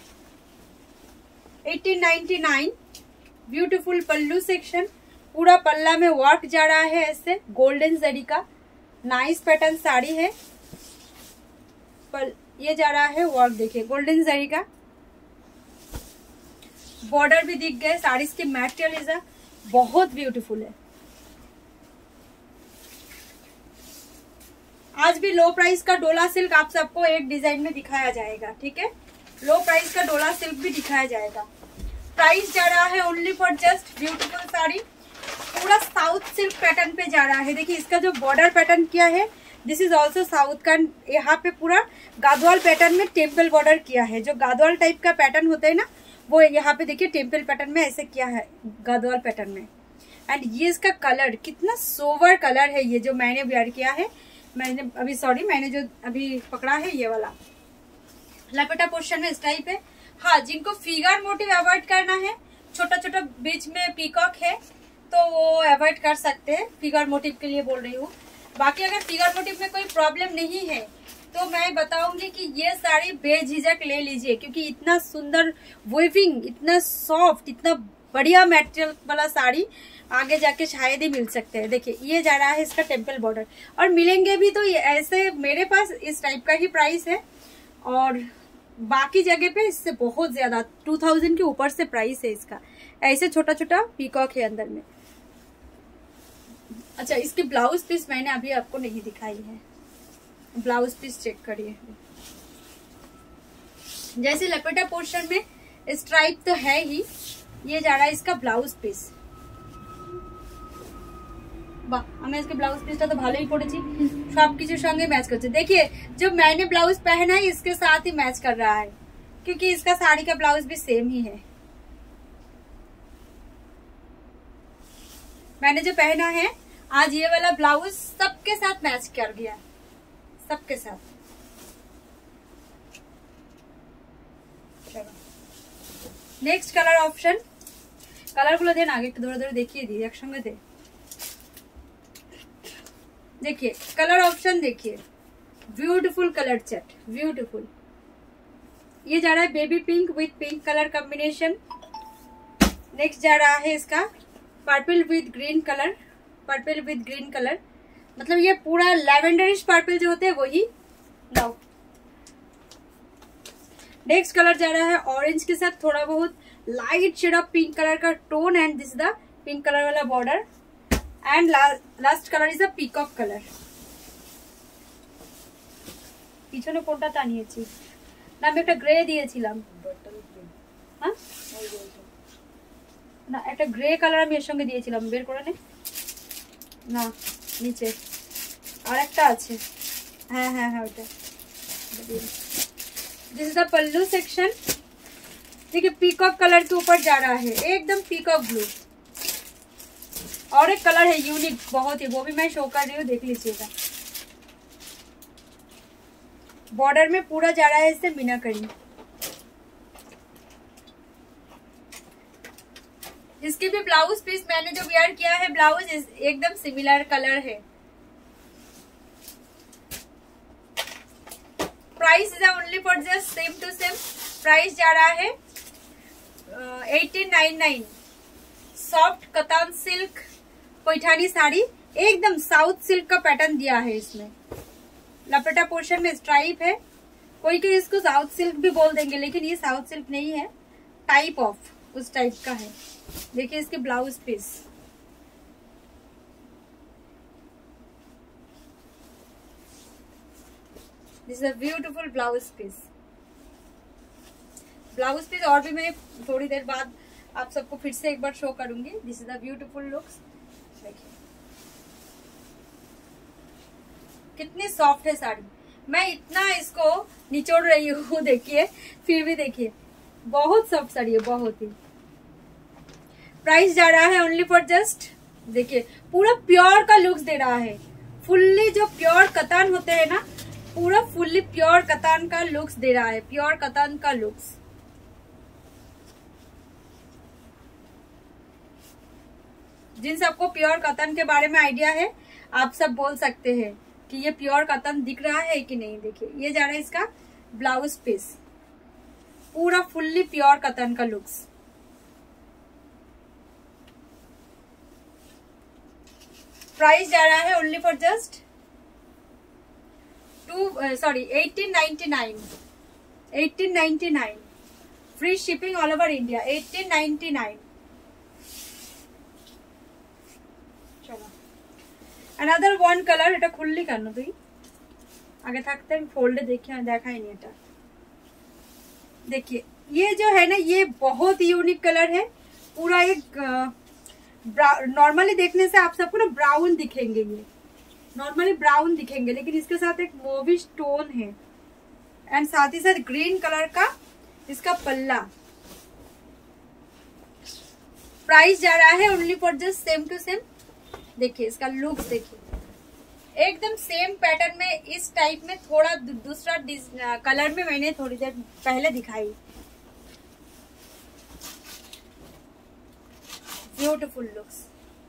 S1: 1899। ब्यूटीफुल पल्लू सेक्शन, पूरा पल्ला में वर्क जा रहा है ऐसे गोल्डन जरी का, नाइस पैटर्न साड़ी है। ये जा रहा है वर्क, देखिए गोल्डन जरी का, बॉर्डर भी दिख गए। साड़ी की मटेरियल इज बहुत ब्यूटीफुल है। आज भी लो प्राइस का डोला सिल्क आप सबको एक डिजाइन में दिखाया जाएगा, ठीक है। लो प्राइस का डोला सिल्क भी दिखाया जाएगा। प्राइस जा रहा है only for just beautiful sari, पूरा साउथ सिल्क पैटर्न पे जा रहा है। देखिए इसका जो बॉर्डर पैटर्न किया है, दिस इज ऑल्सो साउथ का। यहाँ पे पूरा गादवाल पैटर्न में टेम्पल बॉर्डर किया है, जो गादवाल टाइप का पैटर्न होता है ना, वो यहाँ पे देखिए टेम्पल पैटर्न में ऐसे किया है, गादवाल पैटर्न में। एंड ये इसका कलर कितना सोवर कलर है, ये जो मैंने वेयर किया है, मैंने जो अभी पकड़ा है ये वाला लपेटा पोर्शन में इस टाइप है। हाँ, जिनको फिगर मोटिव अवॉइड करना है, छोटा छोटा बीच में पीकॉक है तो वो अवॉइड कर सकते हैं, फिगर मोटिव के लिए बोल रही हूँ। बाकी अगर फिगर मोटिव में कोई प्रॉब्लम नहीं है तो मैं बताऊंगी कि ये साड़ी बेझिझक ले लीजिए, क्योंकि इतना सुंदर वीविंग, इतना सॉफ्ट, इतना बढ़िया मटेरियल वाला साड़ी आगे जाके शायद ही मिल सकते हैं। देखिए ये जा रहा है इसका टेम्पल बॉर्डर, और मिलेंगे भी तो ऐसे मेरे पास इस टाइप का ही प्राइस है, और बाकी जगह पे इससे बहुत ज्यादा 2000 के ऊपर से प्राइस है इसका। ऐसे छोटा छोटा पीकॉक है अंदर में। अच्छा, इसकी ब्लाउज पीस मैंने अभी आपको नहीं दिखाई है, ब्लाउज पीस चेक करिए। जैसे लपेटा पोर्शन में स्ट्राइप तो है ही, ये जा रहा है इसका ब्लाउज पीस। বাহ, আমি আজকে ব্লাউজ পিসটা তো ভালোই পড়েছি, সবকিছুর সঙ্গে ম্যাচ করছে। देखिए जो मैंने ब्लाउज पहना है इसके साथ ही मैच कर रहा है, क्योंकि इसका साड़ी का ब्लाउज भी सेम ही है। मैंने जो पहना है आज ये वाला ब्लाउज सबके साथ मैच कर गया, सबके साथ। चलो नेक्स्ट कलर ऑप्शन, कलर गुलो देन आगे धरे धरे देखिए दी, एक संगे दे। देखिए कलर ऑप्शन, देखिए ब्यूटीफुल कलर सेट, ब्यूटीफुल। ये जा रहा है baby pink with pink colour combination. Next जा रहा है इसका purple with green colour, purple with green colour, मतलब ये पूरा लैवेंडरिश पर्पल जो होते हैं वही। नाउ नेक्स्ट कलर जा रहा है ऑरेंज के साथ थोड़ा बहुत light shade of pink colour का tone, and this the pink colour वाला border, and last colour is a peacock colour. পিছনে কোনটা টানিয়েছি না, আমি একটা গ্রে দিয়েছিলাম। হ্যাঁ না, একটা গ্রে কালার আমি এর সঙ্গে দিয়েছিলাম, বের করে নে না, নিচে আর একটা আছে। हाँ हाँ हाँ ওটা। This is the pallu section. देखिए पीकॉक कलर के ऊपर जा रहा है, एकदम पीकॉक ब्लू। और एक कलर है यूनिक बहुत ही, वो भी मैं शो कर रही हूँ, देख लीजिएगा। बॉर्डर में पूरा जा रहा है इससे मीनाकरी। इसकी भी ब्लाउज पीस मैंने जो वेयर किया है, ब्लाउज एकदम सिमिलर कलर है। Price is only for just same to same. Price जा रहा है 1899। सॉफ्ट कतान सिल्क पैठानी साड़ी, एकदम साउथ सिल्क का पैटर्न दिया है इसमें। लपेटा पोर्शन में स्ट्राइप है, कोई कोई इसको साउथ सिल्क भी बोल देंगे, लेकिन ये साउथ सिल्क नहीं है, टाइप ऑफ उस टाइप का है। देखिए इसके blouse piece, this is a beautiful blouse piece. Blouse piece और भी मैं थोड़ी देर बाद आप सबको फिर से एक बार शो करूंगी। This is the beautiful looks. देखिए कितनी सॉफ्ट है साड़ी, मैं इतना इसको निचोड़ रही हूँ देखिए, फिर भी देखिए बहुत सॉफ्ट साड़ी है, बहुत ही। प्राइस जा रहा है ओनली फॉर जस्ट, देखिए पूरा प्योर का लुक्स दे रहा है। फुल्ली जो प्योर कतान होते हैं ना, पूरा फुल्ली प्योर कतान का लुक्स दे रहा है, प्योर कतान का लुक्स। जिन सबको प्योर कतन के बारे में आइडिया है, आप सब बोल सकते हैं कि ये प्योर कतन दिख रहा है कि नहीं। देखिए ये जा रहा है इसका ब्लाउज पीस, पूरा फुल्ली प्योर कतन का लुक्स। प्राइस जा रहा है only for just 1899। 1899 free shipping all over India. 1899। चलो अनदर वन कलर, এটা খুললি কেন তুই? आगे থাকতে আমি फोल्डे দেখাই নি এটা। देखिए ये जो है ना, ये बहुत यूनिक कलर है। पूरा एक नॉर्मली देखने से आप सबको ना ब्राउन दिखेंगे, ये नॉर्मली ब्राउन दिखेंगे, लेकिन इसके साथ एक मोविश टोन है एंड साथ ही साथ ग्रीन कलर का इसका पल्ला। प्राइस जा रहा है only for just same to same. देखिए इसका लुक, देखिए एकदम सेम पैटर्न में, इस टाइप में थोड़ा दूसरा कलर में मैंने थोड़ी देर पहले दिखाई। Beautiful looks.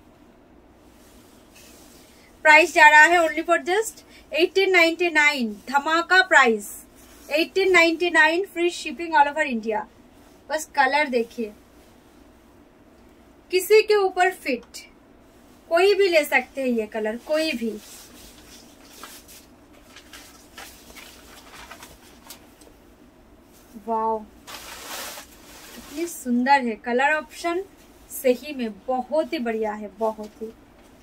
S1: प्राइस जा रहा है ओनली फॉर जस्ट 1899। धमाका price 1899, free shipping all over India. बस कलर देखिए, किसी के ऊपर फिट, कोई भी ले सकते हैं ये कलर, कोई भी। वाओ कितनी सुंदर है, कलर ऑप्शन सही में बहुत ही बढ़िया है, बहुत ही।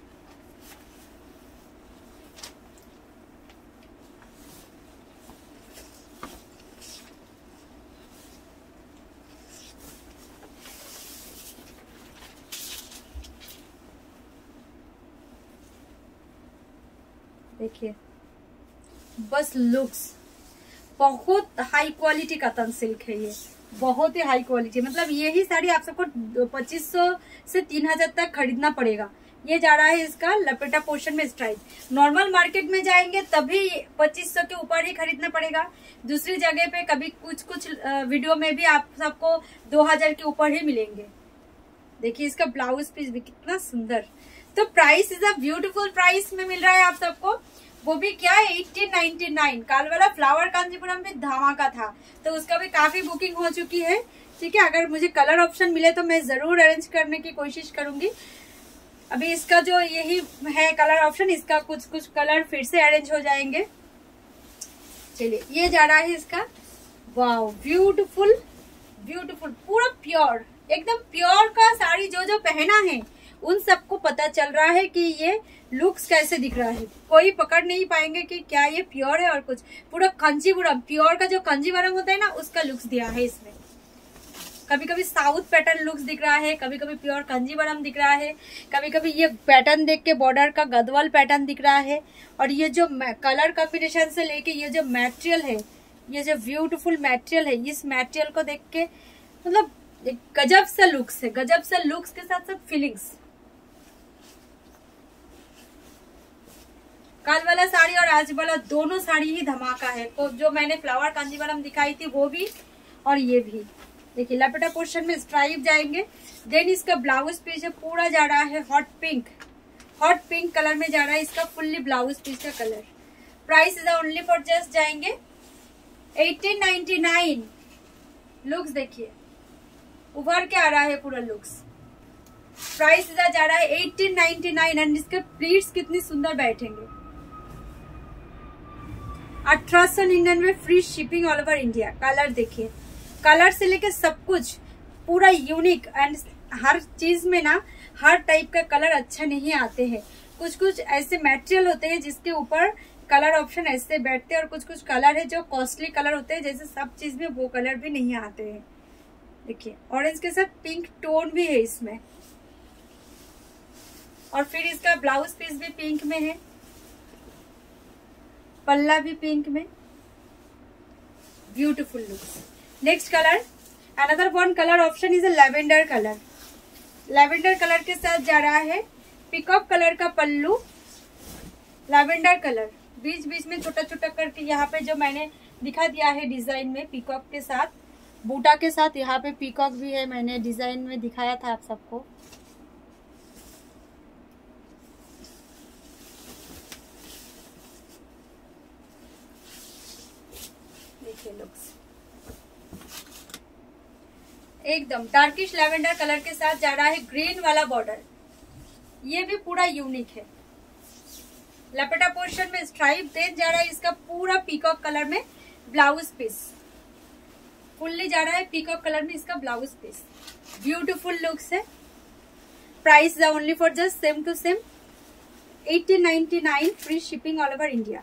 S1: देखिए बस लुक्स, बहुत हाई क्वालिटी कतन सिल्क है ये, बहुत ही हाई क्वालिटी। मतलब यही साड़ी आप सबको 2500 से 3000 तक खरीदना पड़ेगा। ये जा रहा है इसका लपेटा पोर्शन में स्ट्राइप। नॉर्मल मार्केट में जाएंगे तभी 2500 के ऊपर ही खरीदना पड़ेगा। दूसरी जगह पे कभी कुछ वीडियो में भी आप सबको 2000 के ऊपर ही मिलेंगे। देखिए इसका ब्लाउज पीस भी कितना सुंदर। तो price is a beautiful price में मिल रहा है आप सबको, वो भी क्या है 1899। कल वाला फ्लावर कांजीपुरम भी धमाका था, तो उसका भी काफी बुकिंग हो चुकी है। ठीक है, अगर मुझे कलर ऑप्शन मिले तो मैं जरूर अरेंज करने की कोशिश करूंगी। अभी इसका जो यही है कलर ऑप्शन, इसका कुछ कलर फिर से अरेंज हो जाएंगे। चलिए ये जा रहा है इसका, वाओ ब्यूटीफुल ब्यूटीफुल, पूरा प्योर, एकदम प्योर का साड़ी जो पहना है उन सबको पता चल रहा है कि ये लुक्स कैसे दिख रहा है। कोई पकड़ नहीं पाएंगे कि क्या ये प्योर है और कुछ। पूरा कंजीवरम, प्योर का जो कंजीवरम होता है ना, उसका लुक्स दिया है इसमें। कभी कभी साउथ पैटर्न लुक्स दिख रहा है, कभी कभी प्योर कंजीवरम दिख रहा है, कभी कभी ये पैटर्न देख के बॉर्डर का गदवाल पैटर्न दिख रहा है। और ये जो कलर कॉम्बिनेशन से लेके ये जो मटेरियल है, ये जो ब्यूटीफुल मटेरियल है, इस मटेरियल को देख के मतलब गजब सा लुक्स है, गजब सा लुक्स के साथ साथ फीलिंग्स। कल वाला साड़ी और आज वाला दोनों साड़ी ही धमाका है। तो जो मैंने फ्लावर कांजीवरम दिखाई थी वो भी और ये भी। देखिए लपेटा पोर्शन में स्ट्राइप जाएंगे। देन इसका ब्लाउज पीस पूरा जा रहा है हॉट पिंक कलर में जा रहा है इसका फुल्ली ब्लाउज पीस का colour. Price is only for just जाएंगे 1899। लुक्स देखिए उभर के आ रहा है पूरा लुक्स। प्राइस इधर जा रहा है 1899 एंड इसके प्लीट्स कितनी सुंदर बैठेंगे। 1899 free shipping all over India. Colour देखिए, कलर से लेके सब कुछ पूरा यूनिक एंड हर चीज में ना हर टाइप का कलर अच्छा नहीं आते हैं। कुछ कुछ ऐसे मटेरियल होते हैं जिसके ऊपर कलर ऑप्शन ऐसे बैठते हैं और कुछ कुछ कलर है जो कॉस्टली कलर होते हैं, जैसे सब चीज में वो कलर भी नहीं आते हैं। देखिए ऑरेंज के साथ पिंक टोन भी है इसमें और फिर इसका ब्लाउज पीस भी पिंक में है, पल्ला भी पिंक में। Beautiful looks. Next colour, another one colour option is a lavender colour. Lavender colour के साथ जा रहा है पिकॉक कलर का पल्लू, लैवेंडर कलर। बीच बीच में छोटा छोटा करके यहाँ पे जो मैंने दिखा दिया है डिजाइन में पीकॉक के साथ, बूटा के साथ यहाँ पे पीकॉक भी है, मैंने डिजाइन में दिखाया था आप सबको। देखिए लुक्स एकदम डार्किश लैवेंडर कलर के साथ जा रहा है ग्रीन वाला बॉर्डर। ये भी पूरा यूनिक है। लपेटा पोर्शन में स्ट्राइप देन जा रहा है इसका पूरा पीकॉक कलर में ब्लाउज पीस, फुल्ली जा रहा है पीकॉक कलर में इसका ब्लाउज पीस। ब्यूटीफुल लुक्स है। प्राइस है only for just same to same 1899 free shipping all over India.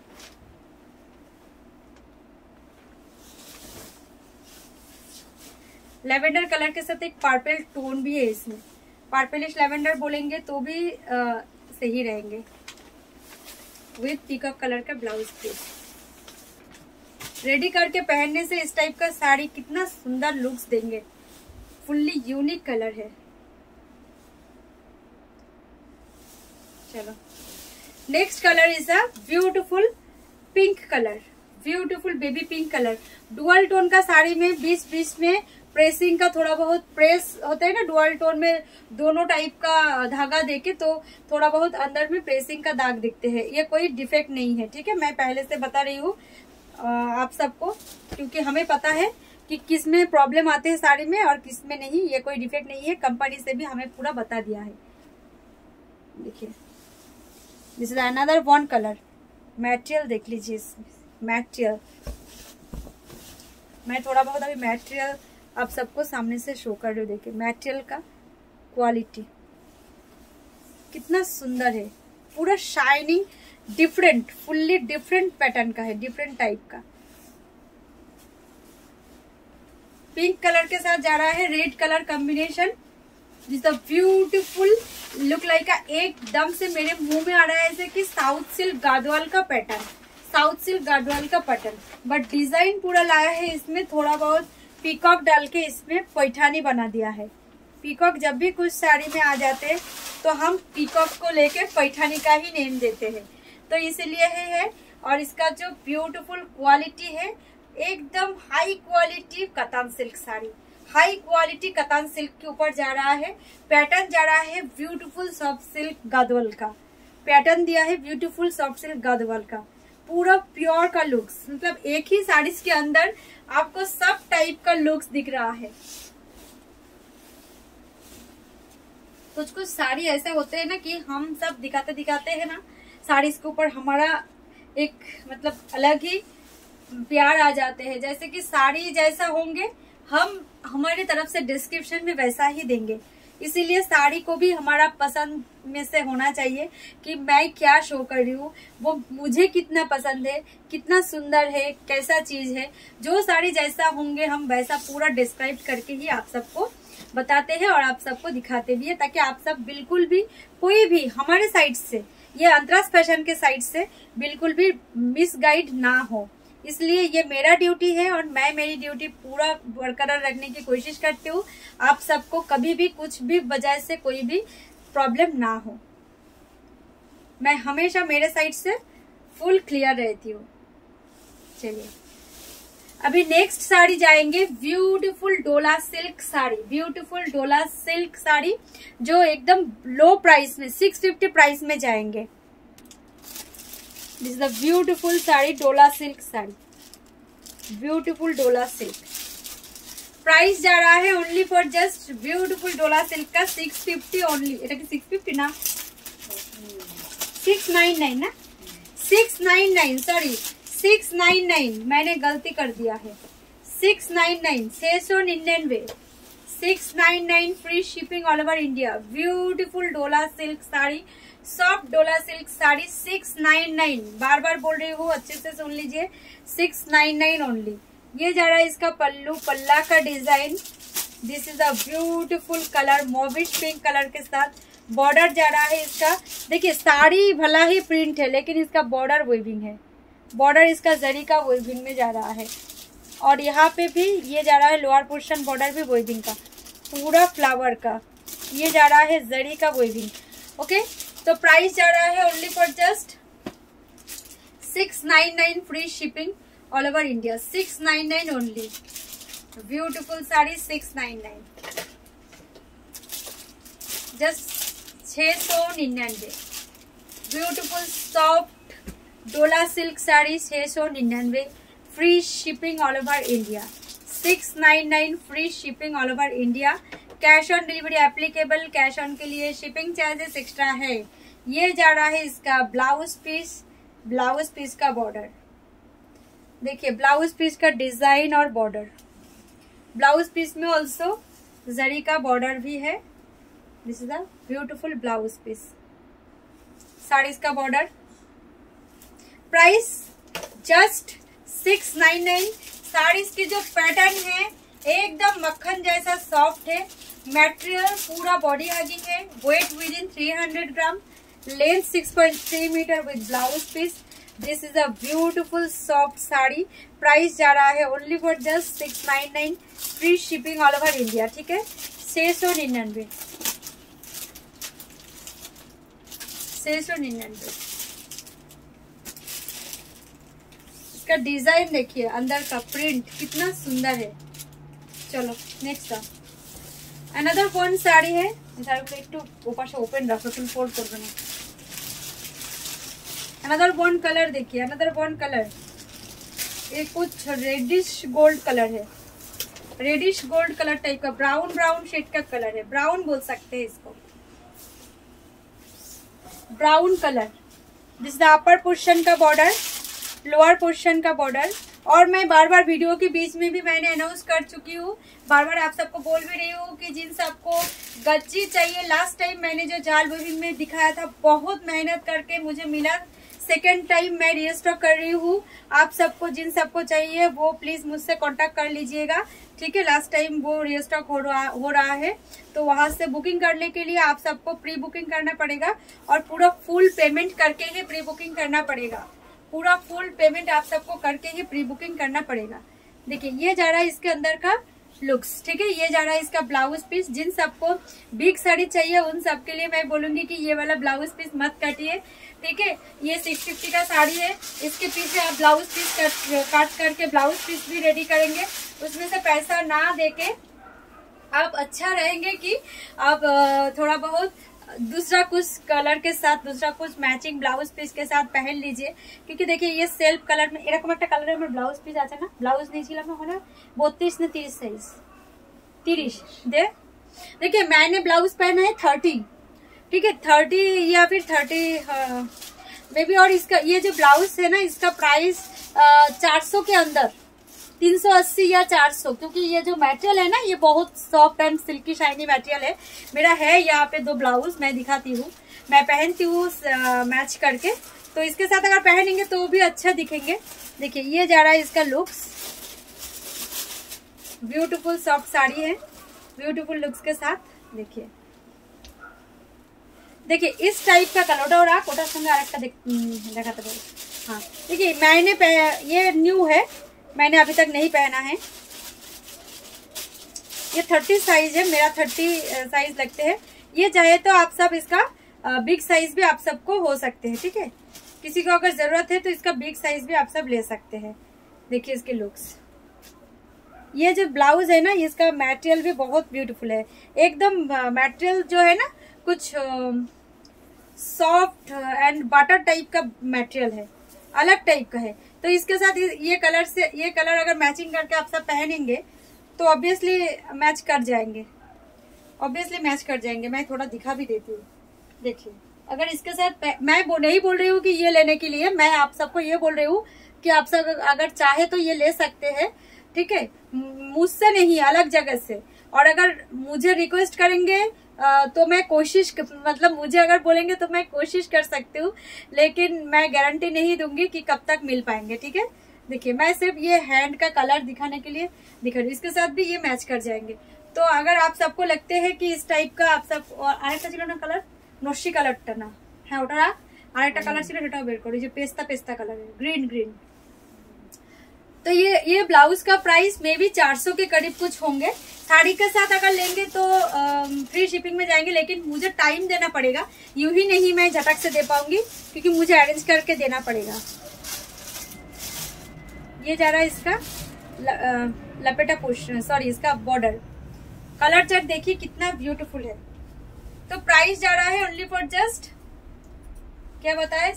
S1: Lavender colour के साथ एक पर्पल टोन भी है इसमें, पर्पलिश लेवेंडर बोलेंगे तो भी सही रहेंगे। विथ पीकॉक कलर का ब्लाउज पीस रेडी करके पहनने से इस टाइप का साड़ी कितना सुंदर लुक्स देंगे। फुल्ली यूनिक कलर है। चलो next colour is a beautiful pink colour, beautiful baby pink colour. Dual tone का साड़ी में बीच बीच में प्रेसिंग का थोड़ा बहुत प्रेस होता है ना, डुअल टोन में दोनों टाइप का धागा देके तो थोड़ा बहुत अंदर में प्रेसिंग का दाग दिखते हैं। ये कोई डिफेक्ट नहीं है, ठीक है। मैं पहले से बता रही हूँ आप सबको, क्योंकि हमें पता है कि किस में प्रॉब्लम आते हैं साड़ी में और किस में नहीं। ये कोई डिफेक्ट नहीं है, कंपनी से भी हमें पूरा बता दिया है। देखिए this is another one colour. Material देख लीजिए, मटेरियल मैं थोड़ा बहुत अभी मटेरियल आप सबको सामने से शो कर रही हूँ। देखिए मटेरियल का क्वालिटी कितना सुंदर है, पूरा shining, different, fully different pattern का है, डिफरेंट टाइप का। पिंक कलर के साथ जा रहा है red colour combination. This a beautiful look like एकदम से मेरे मुंह में आ रहा है ऐसे कि साउथ सिल्क गाडवाल का पैटर्न, साउथ सिल्क गाडवाल का पैटर्न, बट डिजाइन पूरा लाया है इसमें। थोड़ा बहुत पीकॉक डाल के इसमें पैठानी बना दिया है। पीकॉक जब भी कुछ साड़ी में आ जाते हैं तो हम पीकॉक को लेके पैठानी का ही नेम देते हैं, तो इसीलिए है। और इसका जो ब्यूटीफुल क्वालिटी है, एकदम high quality katan silk sari, high quality katan silk के ऊपर जा रहा है। पैटर्न जा रहा है ब्यूटीफुल सॉफ्ट सिल्क गदवाल का पैटर्न दिया है, ब्यूटीफुल सॉफ्ट सिल्क गदवाल का पूरा प्योर का लुक्स। मतलब एक ही साड़ी के अंदर आपको सब टाइप का लुक्स दिख रहा है। कुछ कुछ साड़ी ऐसे होते हैं ना कि हम सब दिखाते दिखाते हैं ना, साड़ी के ऊपर हमारा एक मतलब अलग ही प्यार आ जाते हैं। जैसे कि साड़ी जैसा होंगे हम हमारी तरफ से डिस्क्रिप्शन में वैसा ही देंगे इसीलिए साड़ी को भी हमारा पसंद में से होना चाहिए कि मैं क्या शो कर रही हूँ, वो मुझे कितना पसंद है, कितना सुंदर है, कैसा चीज है। जो साड़ी जैसा होंगे हम वैसा पूरा डिस्क्राइब करके ही आप सबको बताते हैं और आप सबको दिखाते भी है, ताकि आप सब बिल्कुल भी कोई भी हमारे साइड से, ये अंतराज फैशन के साइड से बिल्कुल भी मिसगाइड ना हो। इसलिए ये मेरा ड्यूटी है और मैं मेरी ड्यूटी पूरा बरकरार रखने की कोशिश करती हूँ, आप सबको कभी भी कुछ भी वजह से कोई भी प्रॉब्लम ना हो। मैं हमेशा मेरे साइड से फुल क्लियर रहती हूँ। चलिए अभी नेक्स्ट साड़ी जाएंगे, beautiful Dola silk sari. Beautiful Dola silk sari जो एकदम लो प्राइस में 650 प्राइस में जाएंगे। This is the beautiful sari, Dola silk sari, beautiful Dola silk. Price जा रहा है only for just beautiful Dola silk का 650 ओनली। এটা কি 650 ना 699 ना 699 सॉरी 699, मैंने गलती कर दिया है। 699 699 699 free shipping all over India. Beautiful Dola silk sari, soft Dola silk sari 699, बार बार बोल रही हूँ, अच्छे से सुन लीजिए, 699 ओनली। ये जा रहा है इसका पल्लू, पल्ला का design. This is a beautiful colour, mauvish pink colour के साथ। बॉर्डर जा रहा है इसका, देखिए साड़ी भला ही प्रिंट है लेकिन इसका बॉर्डर वेविंग है, बॉर्डर इसका जरी का वेविंग में जा रहा है। और यहाँ पे भी ये जा रहा है लोअर पोर्शन, बॉर्डर भी वेविंग का, पूरा फ्लावर का। ये जा रहा है जरी का वेविंग। ओके, तो प्राइस जा रहा है only for just 699 free shipping all over India. 699 only. Beautiful sari 699, just 699। Beautiful soft Dola silk sari 699 free shipping all over India. 699 free shipping all over India. Cash on delivery applicable, cash on के लिए shipping charges extra है। ये जा रहा है इसका blouse piece, blouse piece का border देखिए, ब्लाउज पीस का डिजाइन और बॉर्डर। ब्लाउज पीस में ऑल्सो जरी का बॉर्डर भी है। This is a beautiful blouse piece. Sari का बॉर्डर। Price just 699। साड़ी की जो पैटर्न है एकदम मक्खन जैसा सॉफ्ट है। मटेरियल पूरा बॉडी हगिंग है। Weight within 300 gram. Length 6.3 metre with blouse piece. This is a beautiful soft sari. Price जा रहा है only for just 699 free shipping all over India. ठीक है, 699 699। इसका डिजाइन देखिए, अंदर का प्रिंट कितना सुंदर है। चलो नेक्स्ट अनदर वन साड़ी है। একটু ওপাশে ওপেন রাখো, তুমি ফোল্ড করবে না। अनदर वन कलर देखिए, अनदर वन कलर, ये कुछ रेडिश गोल्ड कलर है, रेडिश गोल्ड कलर टाइप का, ब्राउन ब्राउन शेड का कलर है, ब्राउन बोल सकते हैं इसको, brown colour. This the upper portion का बॉर्डर, लोअर पोर्शन का बॉर्डर। और मैं बार बार वीडियो के बीच में भी मैंने अनाउंस कर चुकी हूँ, बार बार आप सबको बोल भी रही हूँ कि जिन सबको गज्जी चाहिए, लास्ट टाइम मैंने जो जाल वेविंग में दिखाया था, बहुत मेहनत करके मुझे मिला। सेकेंड टाइम मैं रीस्टॉक कर रही हूँ। आप सबको जिन सबको चाहिए वो प्लीज मुझसे कांटेक्ट कर लीजिएगा। ठीक है, लास्ट टाइम वो रीस्टॉक हो रहा है, तो वहां से बुकिंग करने के लिए आप सबको प्री बुकिंग करना पड़ेगा और पूरा फुल पेमेंट करके ही प्री बुकिंग करना पड़ेगा। पूरा फुल पेमेंट आप सबको करके ही प्री बुकिंग करना पड़ेगा। देखिए ये जा रहा है इसके अंदर का लुक्स। ठीक है, ये जा रहा है इसका ब्लाउज पीस। जिन सबको बिग साड़ी चाहिए उन सबके लिए मैं बोलूंगी कि ये वाला ब्लाउज पीस मत काटिए। ठीक है, ये 650 का साड़ी है, इसके पीछे आप ब्लाउज पीस काट करके ब्लाउज पीस भी रेडी करेंगे। उसमें से पैसा ना देके आप अच्छा रहेंगे कि आप थोड़ा बहुत दूसरा कुछ कलर के साथ, दूसरा कुछ मैचिंग ब्लाउज पीस के साथ पहन लीजिए। क्योंकि देखिए ये सेल्फ कलर में एरकम एक कलर में ब्लाउज पीस আছে না, ব্লাউজ নিয়েছিলাম না ওখানে 32 না 30 साइज 30 दे। देखिए मैंने ब्लाउज पहना है 30, ठीक है 30 या फिर 30 मे बी। और इसका ये जो ब्लाउज है ना, इसका प्राइस 400 के अंदर, 380 या 400, क्योंकि ये जो मटेरियल है ना ये बहुत soft and silky shiny material है। मेरा है यहाँ पे 2 ब्लाउज, मैं दिखाती हूँ, मैं पहनती हूँ मैच करके, तो इसके साथ अगर पहनेंगे तो भी अच्छा दिखेंगे। देखिए ये जा रहा है इसका लुक्स, ब्यूटीफुल सॉफ्ट साड़ी है, ब्यूटीफुल लुक्स के साथ। देखिए देखिए इस टाइप का कलर और कोटार संगे आरेकटा देखा था। हाँ देखिए मैंने ये न्यू है, मैंने अभी तक नहीं पहना है। ये 30 साइज है, मेरा 30 साइज लगते हैं। ये चाहे तो आप सब इसका बिग साइज भी आप सबको हो सकते हैं, ठीक है। किसी को अगर जरूरत है तो इसका बिग साइज भी आप सब ले सकते हैं। देखिए इसके लुक्स, ये जो ब्लाउज है ना इसका मटेरियल भी बहुत ब्यूटीफुल है, एकदम मटेरियल जो है ना कुछ सॉफ्ट एंड बटर टाइप का मटेरियल है, अलग टाइप का है। तो इसके साथ ये कलर से ये कलर अगर मैचिंग करके आप सब पहनेंगे तो ऑब्वियसली मैच कर जाएंगे, ऑब्वियसली मैच कर जाएंगे। मैं थोड़ा दिखा भी देती हूँ। देखिए अगर इसके साथ मैं नहीं बोल रही हूँ कि ये लेने के लिए, मैं आप सबको ये बोल रही हूँ कि आप सब अगर चाहे तो ये ले सकते हैं, ठीक है, मुझसे नहीं अलग जगह से। और अगर मुझे रिक्वेस्ट करेंगे तो मैं कोशिश, मतलब मुझे अगर बोलेंगे तो मैं कोशिश कर सकती हूँ, लेकिन मैं गारंटी नहीं दूंगी कि कब तक मिल पाएंगे, ठीक है। देखिए मैं सिर्फ ये हैंड का कलर दिखाने के लिए दिखा रही हूँ, इसके साथ भी ये मैच कर जाएंगे। तो अगर आप सबको लगते हैं कि इस टाइप का आप सब, और आरेकटा छिलो ना कलर नशी कलरटा ना, हाँ ओटा आरेकटा कलर छिलो सेटाও বের করো, যে पेस्ता पेस्ता कलर है, ग्रीन ग्रीन। तो ये ब्लाउज का प्राइस मे भी 400 के करीब कुछ होंगे। साड़ी के साथ अगर लेंगे तो फ्री शिपिंग में जाएंगे, लेकिन मुझे टाइम देना पड़ेगा, यूं ही नहीं मैं झटक से दे पाऊंगी क्योंकि मुझे अरेंज करके देना पड़ेगा। ये जा रहा है इसका लपेटा पोर्शन, सॉरी इसका बॉर्डर, कलर चार्ट देखिए कितना ब्यूटीफुल है। तो प्राइस जा रहा है ओनली फॉर जस्ट क्या बताए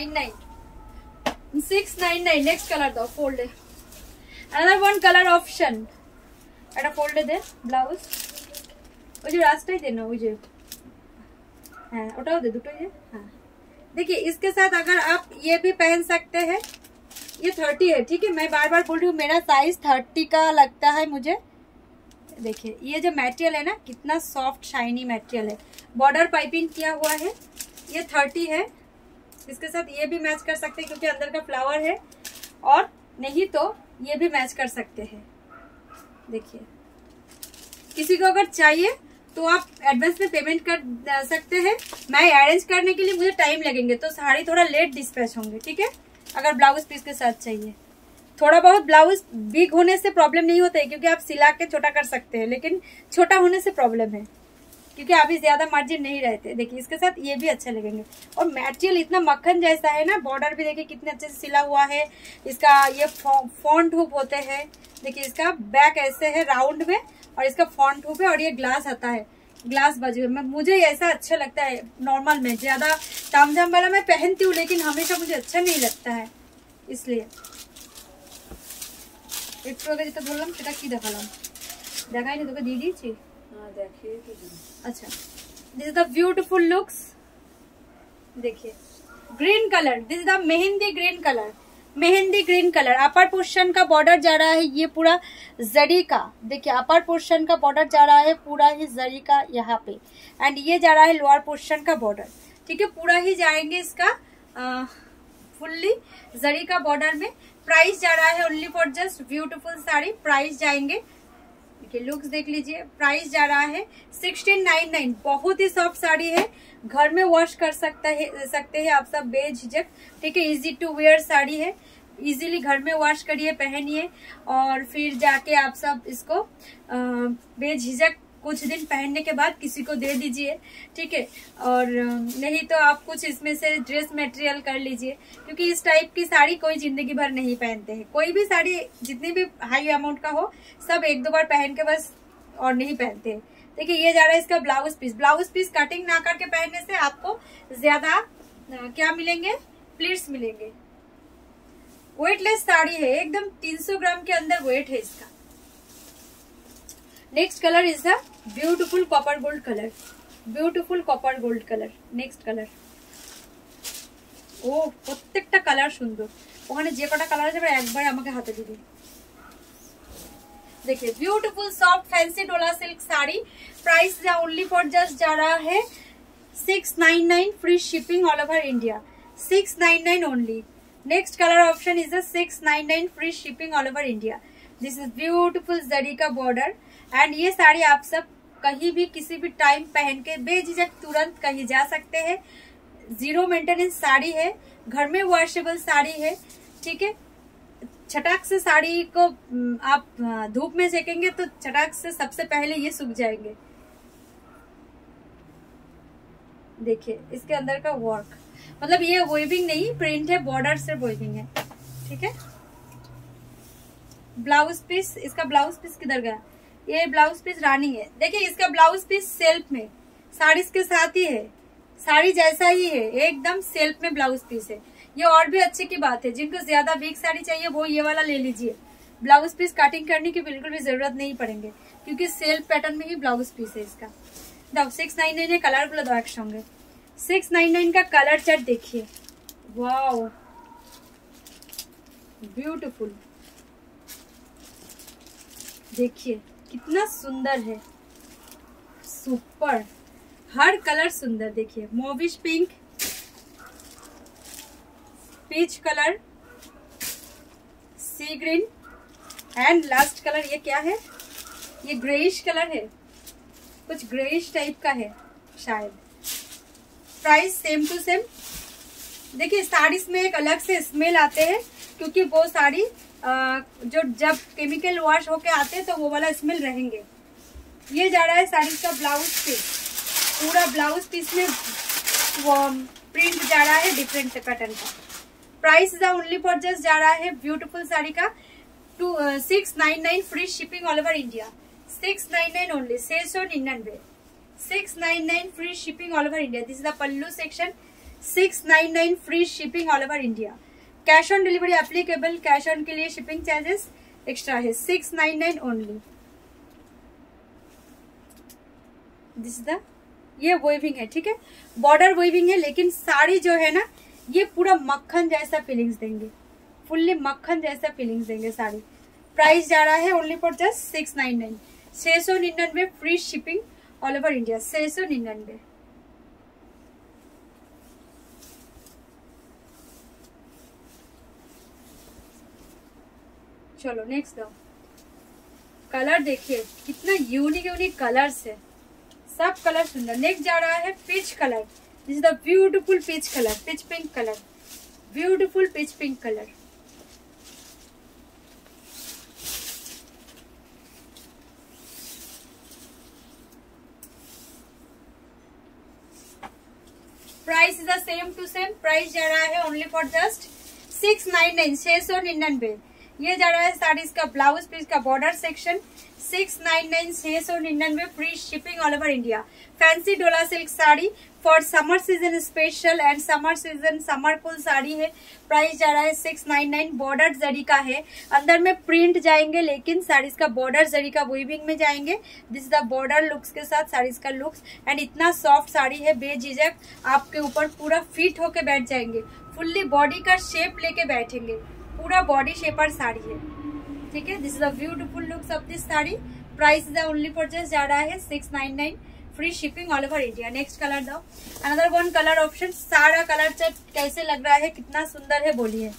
S1: 699। नेक्स्ट कलर दो फोल्ड है, अनदर वन कलर ऑप्शन এটা ফোল্ডে দে ব্লাউজ, ওই যে রাস্তাই দে না, ওই যে হ্যাঁ ওটাও দে দুটোই দে। हाँ देखिए इसके साथ अगर आप ये भी पहन सकते हैं, ये 30 है, ठीक है। मैं बार बार बोल रही हूँ मेरा साइज 30 का लगता है मुझे। देखिए ये जो मटेरियल है ना कितना सॉफ्ट शाइनी मटेरियल है, बॉर्डर पाइपिंग किया हुआ है, ये 30 है। इसके साथ ये भी मैच कर सकते हैं क्योंकि अंदर का फ्लावर है, और नहीं तो ये भी मैच कर सकते हैं। देखिए किसी को अगर चाहिए तो आप एडवांस में पेमेंट कर सकते हैं। मैं अरेंज करने के लिए मुझे टाइम लगेंगे तो साड़ी थोड़ा लेट डिस्पैच होंगे, ठीक है। अगर ब्लाउज पीस के साथ चाहिए, थोड़ा बहुत ब्लाउज बिग होने से प्रॉब्लम नहीं होता है क्योंकि आप सिला के छोटा कर सकते हैं, लेकिन छोटा होने से प्रॉब्लम है क्योंकि अभी ज्यादा मार्जिन नहीं रहते। देखिए इसके साथ ये भी अच्छे लगेंगे, और मटेरियल इतना मक्खन जैसा है ना, बॉर्डर भी देखिए कितने अच्छे से सिला हुआ है। इसका ये फॉन्ट हुक होते हैं, देखिए इसका बैक ऐसे है राउंड में, और इसका फॉन्ट हुक है, और ये ग्लास आता है, ग्लास बाजू में। मुझे ऐसा अच्छा लगता है, नॉर्मल में ज्यादा तामझाम वाला मैं पहनती हूँ लेकिन हमेशा मुझे अच्छा नहीं लगता है, इसलिए একটু আগে যেটা বললাম সেটা কি দেখালাম, দেখাইনি তোকে দিয়ে দিয়েছি। अच्छा this is the beautiful looks. देखिए green colour, this is the mehndi green colour, mehndi green colour. Upper portion का बॉर्डर जा रहा है ये पूरा जरी का, देखिए अपर पोर्शन का बॉर्डर जा रहा है पूरा ही जरी का यहाँ पे, एंड ये जा रहा है लोअर पोर्शन का बॉर्डर, ठीक है। पूरा ही जाएंगे इसका फुल्ली जरी का बॉर्डर में। प्राइस जा रहा है only for just beautiful sari, price जाएंगे, देखिए लुक्स देख लीजिए, प्राइस जा रहा है 1699। बहुत ही सॉफ्ट साड़ी है, घर में वॉश कर सकते हैं आप सब बेझिझक, ठीक है। इजी टू वेयर साड़ी है, इजीली घर में वॉश करिए, पहनिए, और फिर जाके आप सब इसको बेझिझक कुछ दिन पहनने के बाद किसी को दे दीजिए, ठीक है। और नहीं तो आप कुछ इसमें से ड्रेस मटेरियल कर लीजिए, क्योंकि इस टाइप की साड़ी कोई जिंदगी भर नहीं पहनते हैं। कोई भी साड़ी जितनी भी हाई अमाउंट का हो, सब एक दो बार पहन के बस और नहीं पहनते हैं। देखिए ये जा रहा है इसका blouse piece. Blouse piece cutting ना करके पहनने से आपको ज्यादा क्या मिलेंगे, प्लीट्स मिलेंगे। वेटलेस साड़ी है, एकदम 300 ग्राम के अंदर वेट है इसका। Next colour is the beautiful copper gold colour, beautiful copper gold colour. Next colour, ও প্রত্যেকটা কালার সুন্দর, ওখানে যে কটা কালার আছে একবার আমাকে হাতে দিবি। देखिए beautiful soft fancy dola silk sari, price only for just जा रहा है 699 free shipping all over India, 699 only. Next colour option is 699 free shipping all over India. This is beautiful zari का बॉर्डर एंड ये साड़ी आप सब कहीं भी किसी भी टाइम पहन के बेझिझक तुरंत कहीं जा सकते हैं। जीरो मेंटेनेंस साड़ी है, घर में वॉशेबल साड़ी है, ठीक है। छटाक से साड़ी को आप धूप में सेकेंगे तो छटाक से सबसे पहले ये सूख जाएंगे। देखिए इसके अंदर का वर्क, मतलब ये वेविंग नहीं प्रिंट है, बॉर्डर से वेविंग है, ठीक है। ब्लाउज पीस, इसका ब्लाउज पीस किधर गया? ये ब्लाउज पीस रानी है। देखिए इसका ब्लाउज पीस सेल्फ में साड़ी के साथ ही है, साड़ी जैसा ही है, एकदम सेल्फ में ब्लाउज पीस है। ये और भी अच्छे की बात है, जिनको ज्यादा बिग साड़ी चाहिए वो ये वाला ले लीजिए। ब्लाउज पीस कटिंग करने की बिल्कुल भी जरूरत नहीं पड़ेंगे क्योंकि सेल्फ पैटर्न में ही ब्लाउज पीस है इसका। दाव 699 कलर गुलो दाओ एकसंगे। 699 का कलर चार्ट देखिए, वाओ ब्यूटीफुल, देखिए कितना सुंदर है, सुपर, हर कलर सुंदर। देखिए mauvish pink, peach colour, sea green and last colour ये क्या है? ये ग्रेइश कलर है, कुछ ग्रेइश टाइप का है शायद। Price same to same. देखिए साड़ीज में एक अलग से स्मेल आते हैं क्योंकि वो साड़ी जो जब केमिकल वॉश होके आते हैं तो वो वाला स्मेल रहेंगे। ये जा रहा है साड़ी का ब्लाउज पीस, पूरा ब्लाउज पीस में वो प्रिंट जा रहा है डिफरेंट पैटर्न का। प्राइस ओनली फॉर जस्ट जा रहा है ब्यूटीफुल साड़ी का 699 free shipping all over India, 699 only, 699, 699 free shipping all over India. This is the pallu section, 699 free shipping all over India. Cash on delivery applicable, cash on के लिए shipping charges extra है, 699 only. This the ये weaving है, ठीक है, border waving है, लेकिन साड़ी जो है ना ये पूरा मक्खन जैसा फीलिंग्स देंगे, फुल्ली मक्खन जैसा फीलिंग्स देंगे साड़ी। प्राइस जा रहा है only for just 699, 699 free shipping all over India, 699। चलो नेक्स्ट दो कलर देखिए, कितना यूनिक यूनिक कलर्स है, सब कलर सुंदर। नेक्स्ट जा रहा है peach colour, this is the beautiful peach colour, peach pink colour, beautiful peach pink colour. Price is the same to same. Price जा रहा है ओनली फॉर जस्ट 699, 699। ये जा रहा है साड़ीज का ब्लाउज पीस का border section, 699, 699 free shipping all over India. Fancy dola silk sari for summer season special and summer season summer cool sari है। प्राइस जा रहा है 699। बॉर्डर जरी का है, अंदर में प्रिंट जाएंगे लेकिन साड़ीज का बॉर्डर जरी का वीविंग में जाएंगे। दिस द बॉर्डर लुक्स के साथ साड़ीज का लुक्स एंड इतना सॉफ्ट साड़ी है, बेझिझक आपके ऊपर पूरा फिट होके बैठ जाएंगे, फुल्ली बॉडी का शेप लेके बैठेंगे, पूरा बॉडी शेपर साड़ी है, ठीक है। This is the beautiful looks of this sari. Price is only for just जा रहा है 699 free shipping all over India. Next colour दो, अनदर वन कलर ऑप्शन। सारा कलर चार्ट कैसे लग रहा है, कितना सुंदर है बोलिए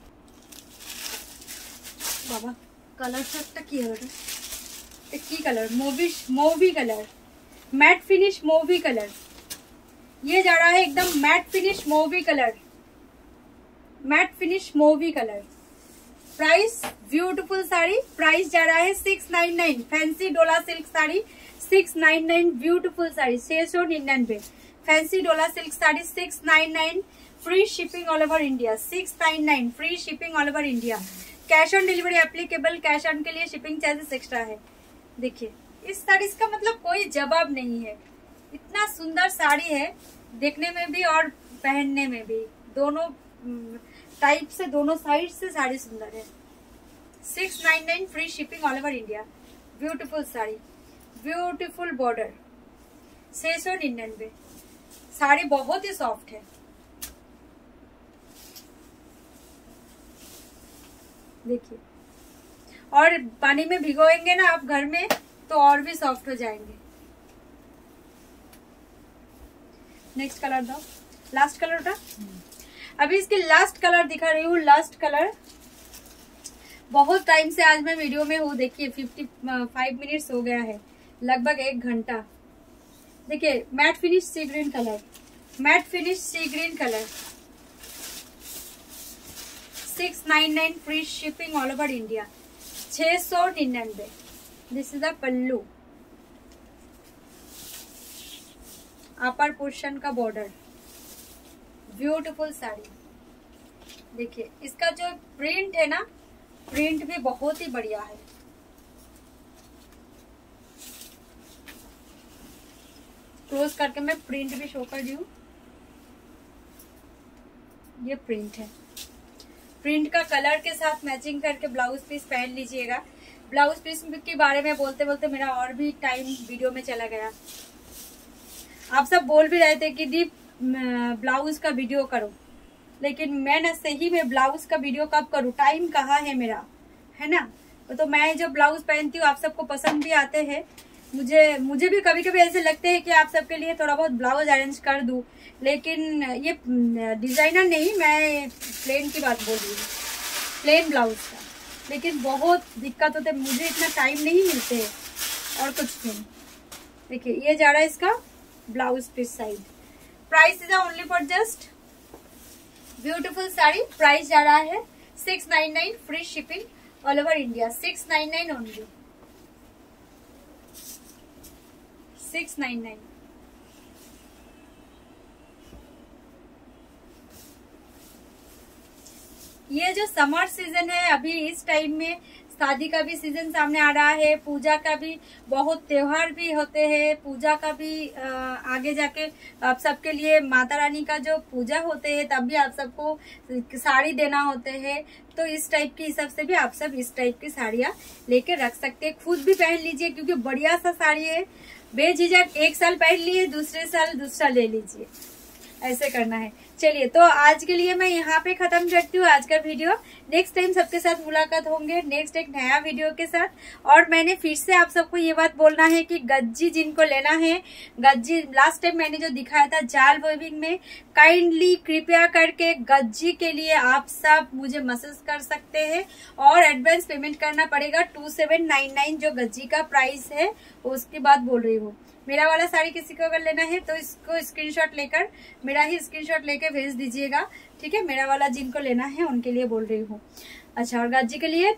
S1: बाबा। कलर चार्ट की है बेटा, की colour mauve colour, matte finish mauve colour. ये जा रहा है एकदम matte finish mauve colour, matte finish mauve colour. Price beautiful sari, price जा रहा है 699। Fancy dola silk sari 699, beautiful sari 699। Fancy dola silk sari 699 free shipping all over India, 699 free shipping all over India. Cash on delivery applicable, cash on के लिए shipping charges extra है। देखिए इस साड़ी का मतलब कोई जवाब नहीं है, इतना सुंदर साड़ी है देखने में भी और पहनने में भी, दोनों टाइप से, दोनों साइड से साड़ी सुंदर है। 699 free shipping all over India. Beautiful sari, beautiful border, 699। Sari बहुत ही सॉफ्ट है, देखिए। और पानी में भिगोएंगे ना आप घर में तो और भी सॉफ्ट हो जाएंगे। नेक्स्ट कलर दो, लास्ट कलर था। अभी इसके लास्ट कलर दिखा रही हूँ। लास्ट कलर बहुत टाइम से आज मैं वीडियो में हूँ। देखिए 55 मिनट्स हो गया है, लगभग 1 घंटा। देखिए matte finish sea green colour, matte finish sea green colour, 699 free shipping all over India, 699। This is the pallu, upper portion का बॉर्डर, ब्यूटीफुल साड़ी। देखिए इसका जो प्रिंट है ना, प्रिंट भी बहुत ही बढ़िया है। क्लोज करके मैं प्रिंट भी शो कर दी हूँ। ये प्रिंट है, प्रिंट का कलर के साथ मैचिंग करके ब्लाउज पीस पहन लीजिएगा। ब्लाउज पीस के बारे में बोलते बोलते मेरा और भी टाइम वीडियो में चला गया। आप सब बोल भी रहे थे कि दीप ब्लाउज का वीडियो करो, लेकिन मैं ना सही में ब्लाउज का वीडियो कब करूँ, टाइम कहाँ है मेरा, है ना। तो मैं जो ब्लाउज पहनती हूँ आप सबको पसंद भी आते हैं। मुझे भी कभी कभी ऐसे लगते हैं कि आप सबके लिए थोड़ा बहुत ब्लाउज अरेंज कर दूं, लेकिन ये डिजाइनर नहीं, मैं प्लेन की बात बोल रही हूँ, प्लेन ब्लाउज का। लेकिन बहुत दिक्कत होते, मुझे इतना टाइम नहीं मिलते और कुछ नहीं। देखिए ये जा रहा है इसका blouse piece side. Price is only for just beautiful sari. Price जा रहा है 699 free shipping all over India, 699 only, 699। ये जो समर सीजन है, अभी इस टाइम में शादी का भी सीजन सामने आ रहा है, पूजा का भी बहुत त्योहार भी होते हैं, पूजा का भी आगे जाके आप सबके लिए माता रानी का जो पूजा होते हैं तब भी आप सबको साड़ी देना होते हैं। तो इस टाइप की हिसाब से भी आप सब इस टाइप की साड़ियाँ लेके रख सकते हैं, खुद भी पहन लीजिए क्योंकि बढ़िया सा साड़ी है। बेझिझक 1 साल पहन लिए, दूसरे साल दूसरा ले लीजिए, ऐसे करना है। चलिए तो आज के लिए मैं यहाँ पे खत्म करती हूँ आज का वीडियो। नेक्स्ट टाइम सबके साथ मुलाकात होंगे नेक्स्ट एक नया वीडियो के साथ। और मैंने फिर से आप सबको ये बात बोलना है कि गज्जी जिनको लेना है, गज्जी लास्ट टाइम मैंने जो दिखाया था जाल वेविंग में, काइंडली कृपया करके गज्जी के लिए आप सब मुझे मैसेज कर सकते हैं और एडवांस पेमेंट करना पड़ेगा 2799 जो गज्जी का प्राइस है। उसके बाद बोल रही हूँ मेरा वाला साड़ी किसी को अगर लेना है तो इसको स्क्रीनशॉट लेकर, मेरा ही स्क्रीनशॉट लेकर भेज दीजिएगा, ठीक है। मेरा वाला जिनको लेना है उनके लिए बोल रही हूँ। अच्छा, और गज्जी के लिए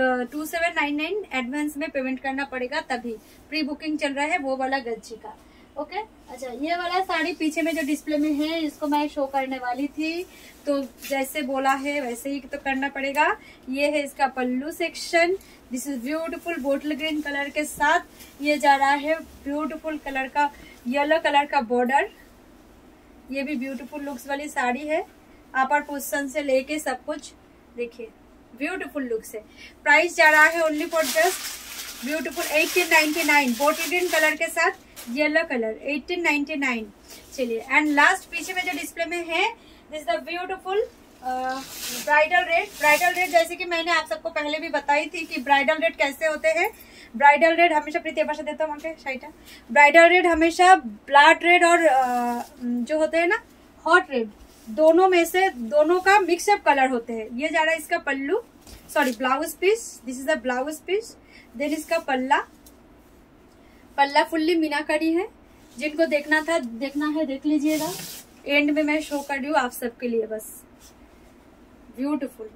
S1: 2799 एडवांस में पेमेंट करना पड़ेगा, तभी प्री बुकिंग चल रहा है वो वाला गज्जी का। ओके। अच्छा, ये वाला साड़ी पीछे में जो डिस्प्ले में है इसको मैं शो करने वाली थी, तो जैसे बोला है वैसे ही तो करना पड़ेगा। ये है इसका pallu section, this is beautiful bottle green colour के साथ ये जा रहा है ब्यूटीफुल कलर का येलो कलर का बॉर्डर। ये भी ब्यूटीफुल लुक्स वाली साड़ी है, अपर पोर्शन से लेके सब कुछ देखिए ब्यूटीफुल लुक्स है। प्राइस जा रहा है only for just beautiful 1899 bottle green colour के साथ येलो कलर 1899। चलिए, एंड लास्ट पीछे में जो डिस्प्ले में है this the beautiful bridal red. Bridal red जैसे कि मैंने आप सबको पहले भी बताई थी कि ब्राइडल रेड कैसे होते हैं। ब्राइडल रेड हमेशा प्रीति भाषा देता हूँ शाइटा। ब्राइडल रेड हमेशा ब्लड रेड और जो होते हैं ना हॉट रेड, दोनों में से दोनों का मिक्सअप कलर होते हैं। ये जा रहा है इसका pallu, sorry blouse piece, this is the blouse piece. Then इसका पल्ला, पल्ला फुल्ली मीनाकारी है। जिनको देखना है देख लीजिएगा, एंड में मैं शो कर रही हूँ आप सबके लिए बस। ब्यूटीफुल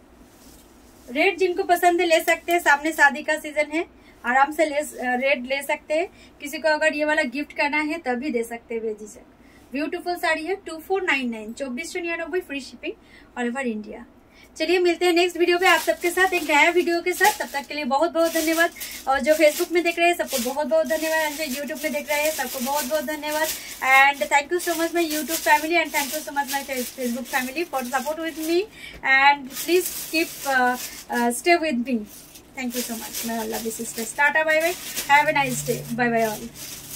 S1: रेड जिनको पसंद है ले सकते हैं, सामने शादी का सीजन है, आराम से रेड ले सकते हैं। किसी को अगर ये वाला गिफ्ट करना है तभी दे सकते हैं बेझिझक। ब्यूटीफुल साड़ी है 2499, 2499 free shipping all over India. चलिए मिलते हैं नेक्स्ट वीडियो पे आप सबके साथ एक नया वीडियो के साथ। तब तक के लिए बहुत बहुत धन्यवाद। और जो फेसबुक में देख रहे हैं सबको बहुत बहुत धन्यवाद, एंड जो यूट्यूब में देख रहे हैं सबको बहुत बहुत धन्यवाद। And thank you so much my YouTube family, and thank you so much my Facebook family for support with me, and please keep stay with me. Thank you so much my lovely sisters. Tata bye bye, have a nice day, bye bye all.